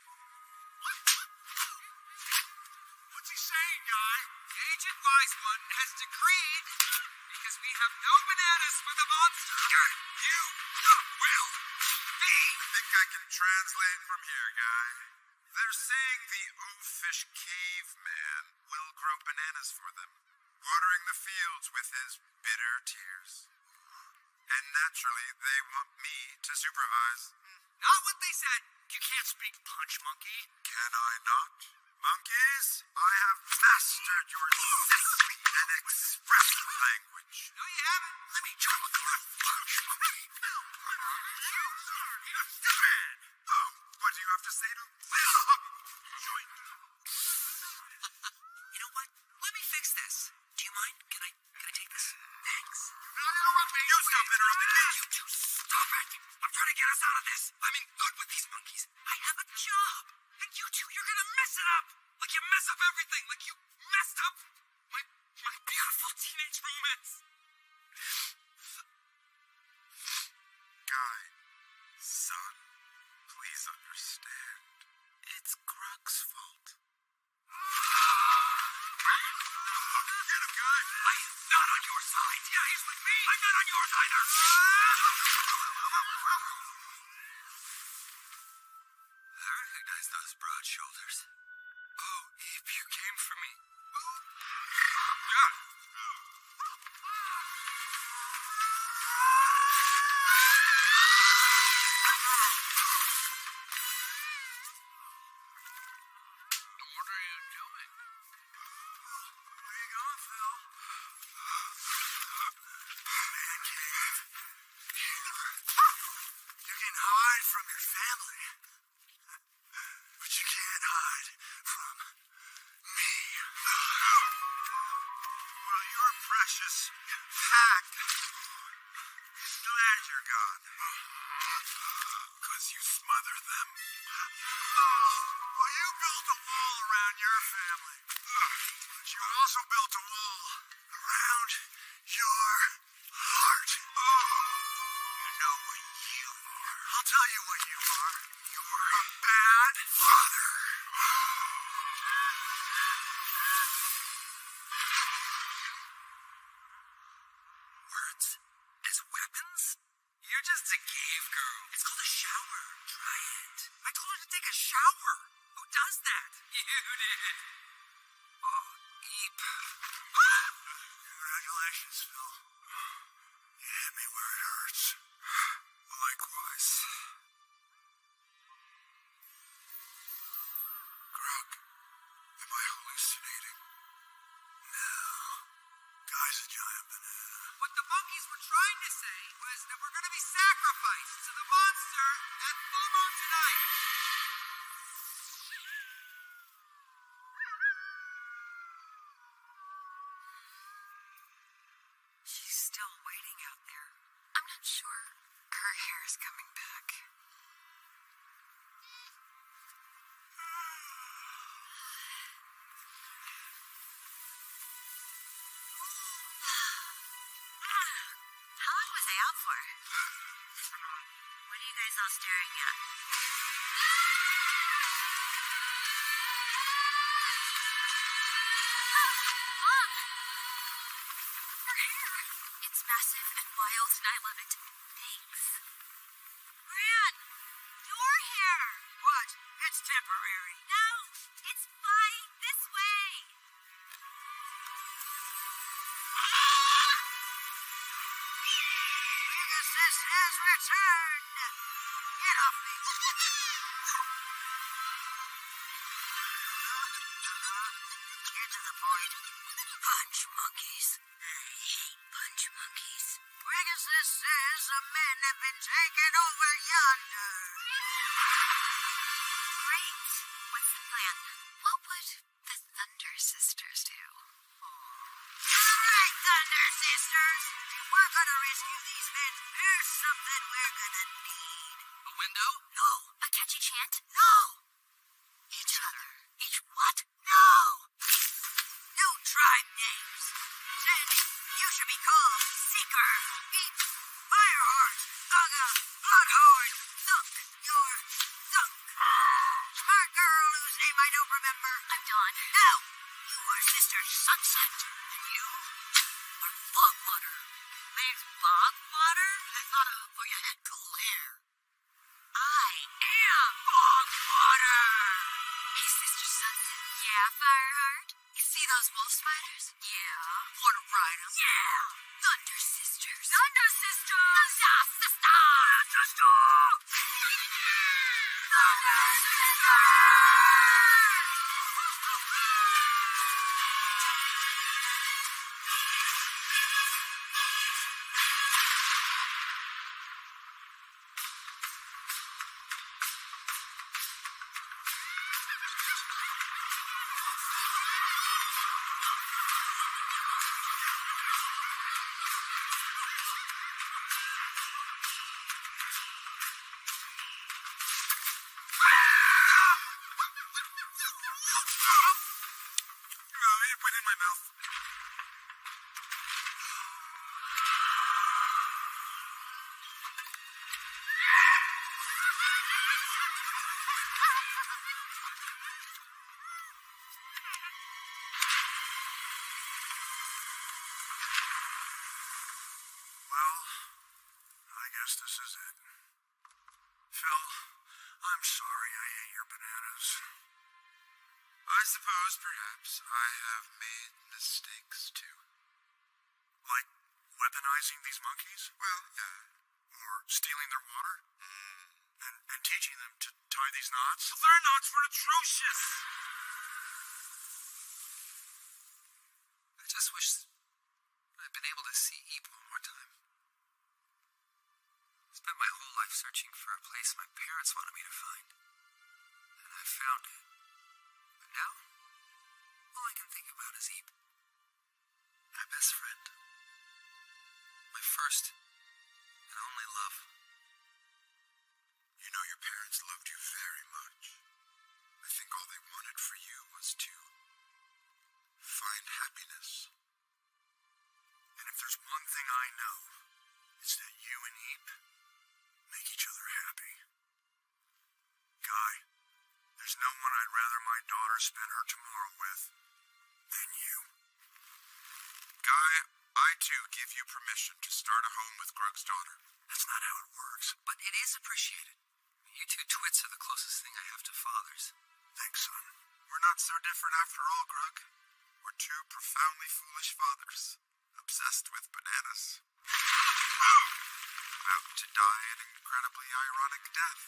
What's he saying, Guy? Agent Wise One has decreed, because we have no bananas for the monster. You will be. I think I can translate from here, Guy. They're saying the O-Fish caveman will grow bananas for them, watering the fields with his bitter tears. And naturally, they want me to supervise. Not what they said. You can't speak Punch, Monkey. Can I not? Monkeys, I have mastered your sesame and express language. No, you haven't. Let me jump with your Punch, Monkey. Oh, what do you have to say to join? You know what? Let me fix this. Do you mind? Can I take this? Thanks. Not interrupt me. You stop interrupting me. You two, stop it. I'm trying to get us out of this. I'm in good with these monkeys. I have a job. And you two, you're gonna mess it up. Like you mess up everything. Like you messed up my beautiful teenage romance. Guy, son, please understand. It's Grug's fault. Get him, Guy. I am not on your side. Yeah, he's with me. I'm not on yours either. I recognize those broad shoulders. Oh, Ape, you came for me. What are you doing? Where you going, Phil? Man cave. You can hide from your family, but you can't hide from me. Well, your precious pack is glad you're gone. Because you smothered them. Well, you built a wall around your family. But you also built a wall around your heart. You know what you are. I'll tell you what you are. You're a bad father. Words as weapons? You're just a cave girl. It's called a shower. Try it. I told her to take a shower. Who does that? You did. Oh, Eep. Congratulations, Phil. You hit me where it hurts. Likewise. Grug, am I hallucinating? No. Guy's a giant banana. What the monkeys were trying to say was that we're going to be sacrificed to the monster at full moon tonight. She's still waiting out there. I'm not sure her hair is coming back. How long was I out for? What are you guys all staring at? Mom! Her hair! It's massive and wild and I love it. Thanks. Gran! Your hair! What? It's temporary. No! It's flying this way! Pegasus has returned. Get off me. Get to the point. Punch. punch monkeys. I hate punch monkeys. Pegasus says some men have been taken over yonder. Great. What's the plan? What would the Thunder Sisters do? All right, Thunder Sisters. If we're gonna rescue these men, there's something we're gonna need. A window? No. A catchy chant? No. Each other. Each what? No. New tribe names. Sandy, you should be called Seeker. Eat Fireheart. Gaga. Bloodhorn. Thunk. You're Thunk. Smart girl whose name I don't remember. I'm Dawn. No. You are Sister Sunset. And you are Fogwater. Name's Fogwater? I thought a hook for your head cool hair. I am Fogwater. Hey, Sister Sunset. Yeah, Fireheart? You see those wolf spiders? Yeah. Wanna ride 'em? Yeah. Thunder Sisters. Thunder Sisters! Thunder Sisters! Thunder Sisters! It went in my mouth. Well, I guess this is it. Phil, I'm sorry I ate your bananas. I suppose perhaps I have made mistakes too. Like weaponizing these monkeys? Well, yeah. Or stealing their water? And teaching them to tie these knots? Their knots were atrocious. I just wish I'd been able to see Eep one more time. I spent my whole life searching for a place my parents wanted me to find. And I found it. But now, all I can think about is Eep. My best friend. My first and only love. You know, your parents loved you very much. I think all they wanted for you was to find happiness. And if there's one thing I know, it's that you and Eep make each other happy. Guy, there's no one I'd rather my daughter spend her tomorrow with than you. Guy, I too give you permission to start a home with Grug's daughter. That's not how it works. But it is appreciated. You two twits are the closest thing I have to fathers. Thanks, son. We're not so different after all, Grug. We're two profoundly foolish fathers, obsessed with bananas. About to die an incredibly ironic death.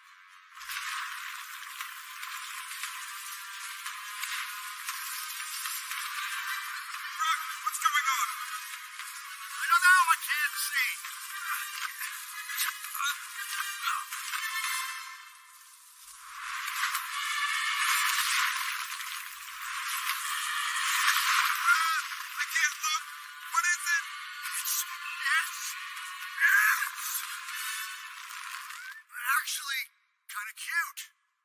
Grug, what's going on? I don't know. I can't see. I can't look. What is it? It's actually kind of cute.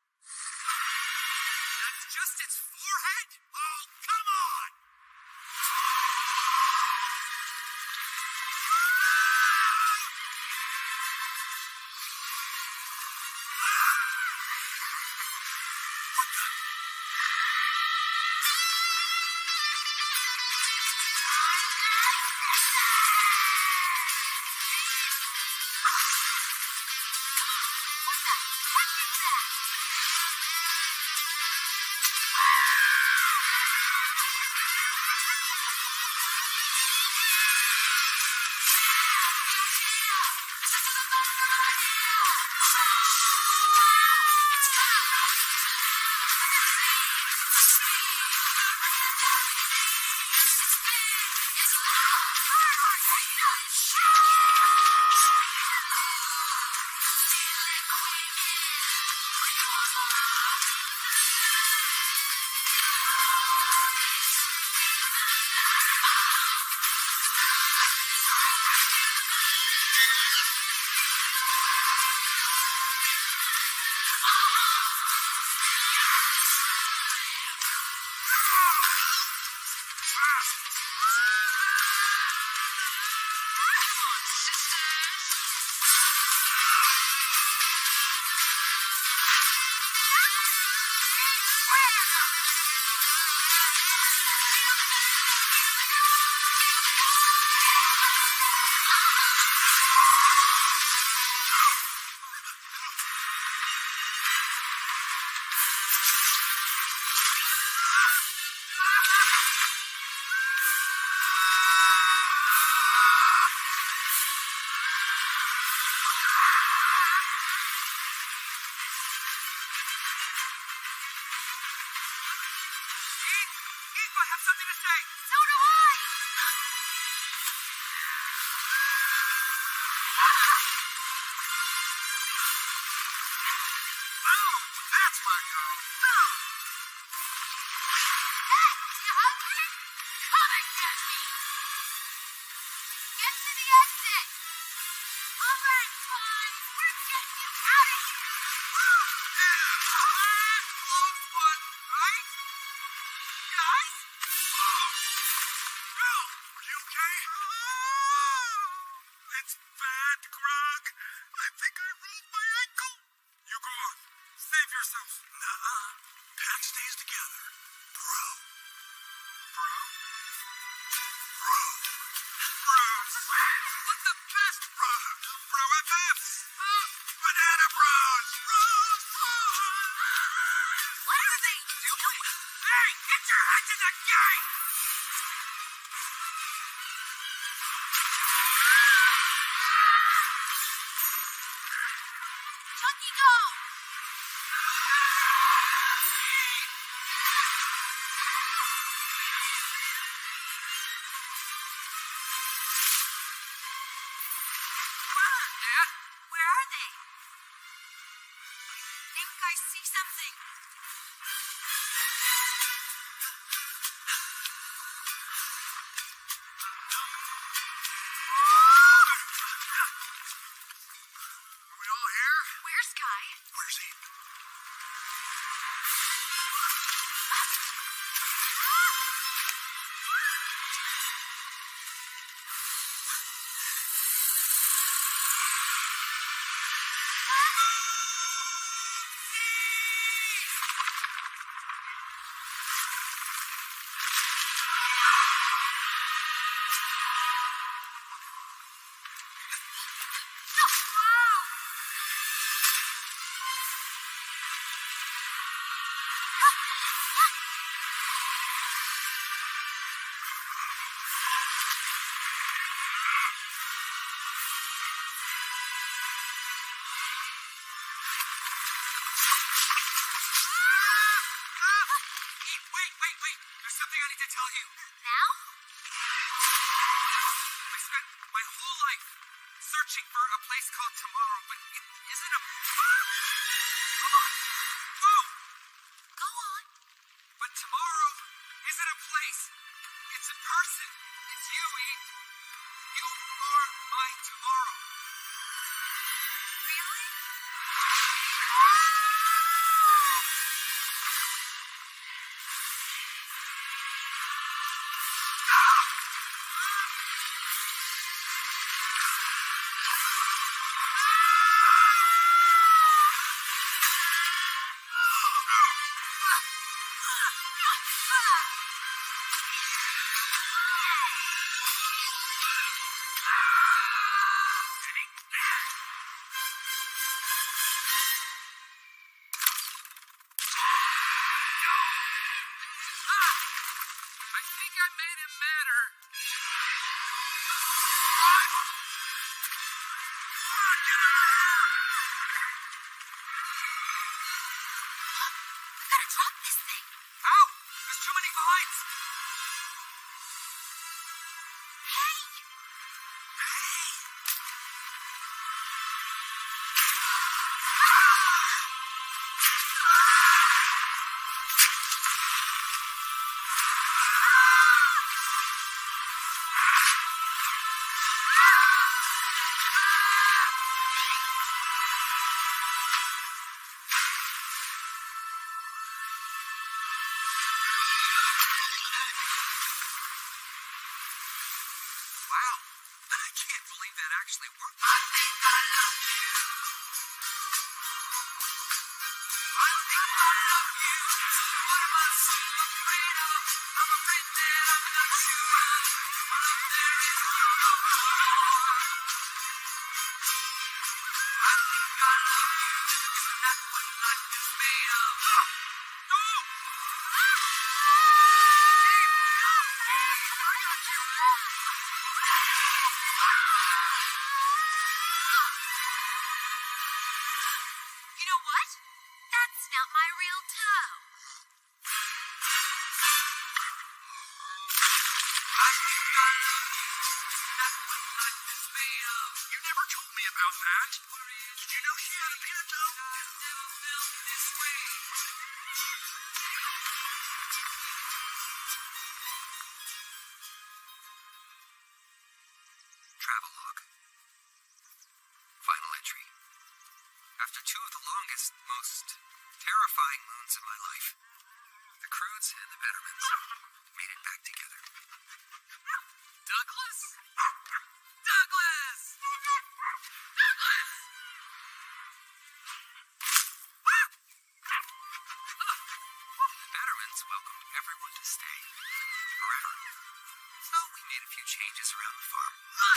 That's just its forehead? Oh, come on! I have something to say. So do I! Boom! That's my girl. Boom! Hey, you hungry? Come and get me! Get to the exit! All right, boys, we're getting you out of here! Close one, right? Guys? Bill, are you okay? It's bad, Grog. I think I rolled my ankle. You go on. Save yourselves. Nuh-uh. Pack stays together. Bro. Bro. Bro. Bros. What the best? Bro FFs. Banana Bros. Bros. What are they doing? Hey, get your heads in the game! Chucky, go! Dad? Where are they? Think I see something. Are we all here? Where's Sky? Where's he? Wait. There's something I need to tell you. Now? I spent my whole life searching for a place called Tomorrow, but it isn't a... Whoa! Go on. But tomorrow isn't a place. It's a person. It's you, Eve. You are my tomorrow. Really? Wow. I can't believe that actually worked. You know what? That's not my real toe. You never told me about that. Did you know she had a pin toe? Travelogue. Final entry. After two of the longest, most terrifying moons of my life, the Croods and the Bettermans made it back together. Douglas? Douglas! Douglas! The Bettermans welcomed everyone to stay forever. So we made a few changes around the farm.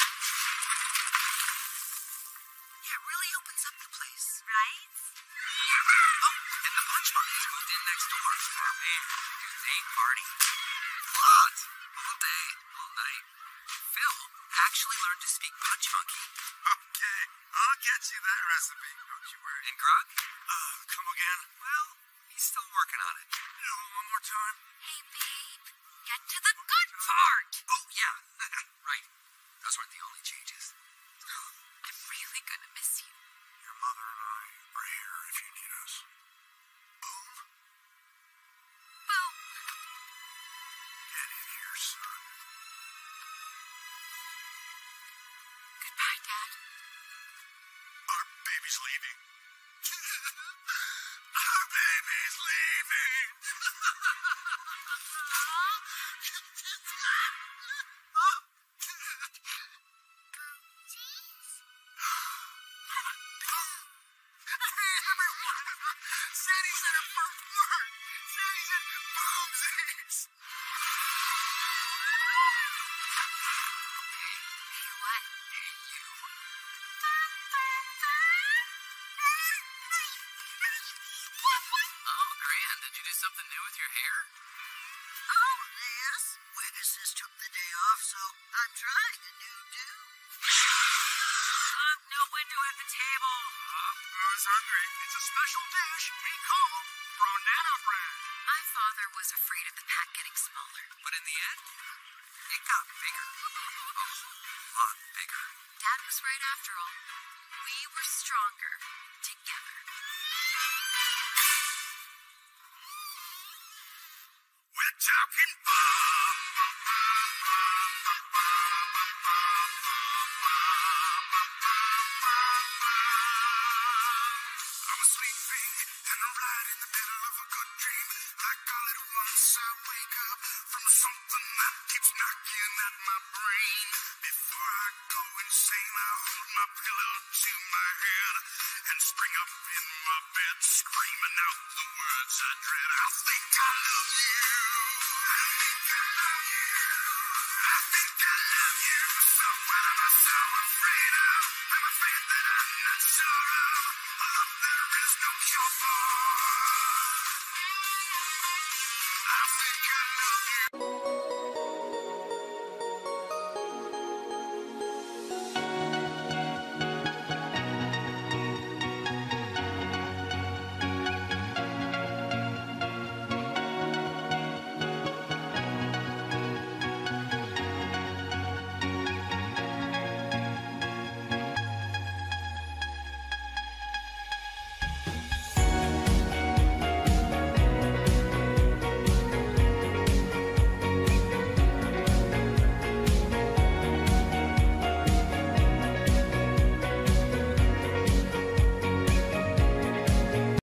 Yeah, it really opens up the place, right? Oh, and the Punch Monkeys moved in next door. Man, they party. What? All day, all night. Phil actually learned to speak Punch Monkey. Okay, I'll get you that recipe. Don't you worry. And Grug? Come again? Well, he's still working on it. One more time. Hey, babe, get to the good part. Oh, yeah. Right. Those weren't the only changes. I'm really gonna miss you. Your mother and I are here if you need us. Boom. Boom. Get in here, son. Goodbye, Dad. Our baby's leaving. Our baby's leaving. Sandy said a first word. Sandy said boomsies. Hey, what? Hey, you. Oh, Gran, did you do something new with your hair? Oh, yes. Witnesses took the day off, so I'm trying a new do. No window at the table. Who's hungry? It's a special dish we call Bronana bread. My father was afraid of the pack getting smaller. But in the end, it got bigger. Oh, a lot bigger. Dad was right after all. We were stronger together. We're talking I was sleeping and right in the middle of a good dream. Like all at once I wake up from something that keeps knocking at my brain. Before I go insane, I hold my pillow to my head and spring up in my bed, screaming out the words I dread. I think I love you. I think I love you. I think I love you so well myself.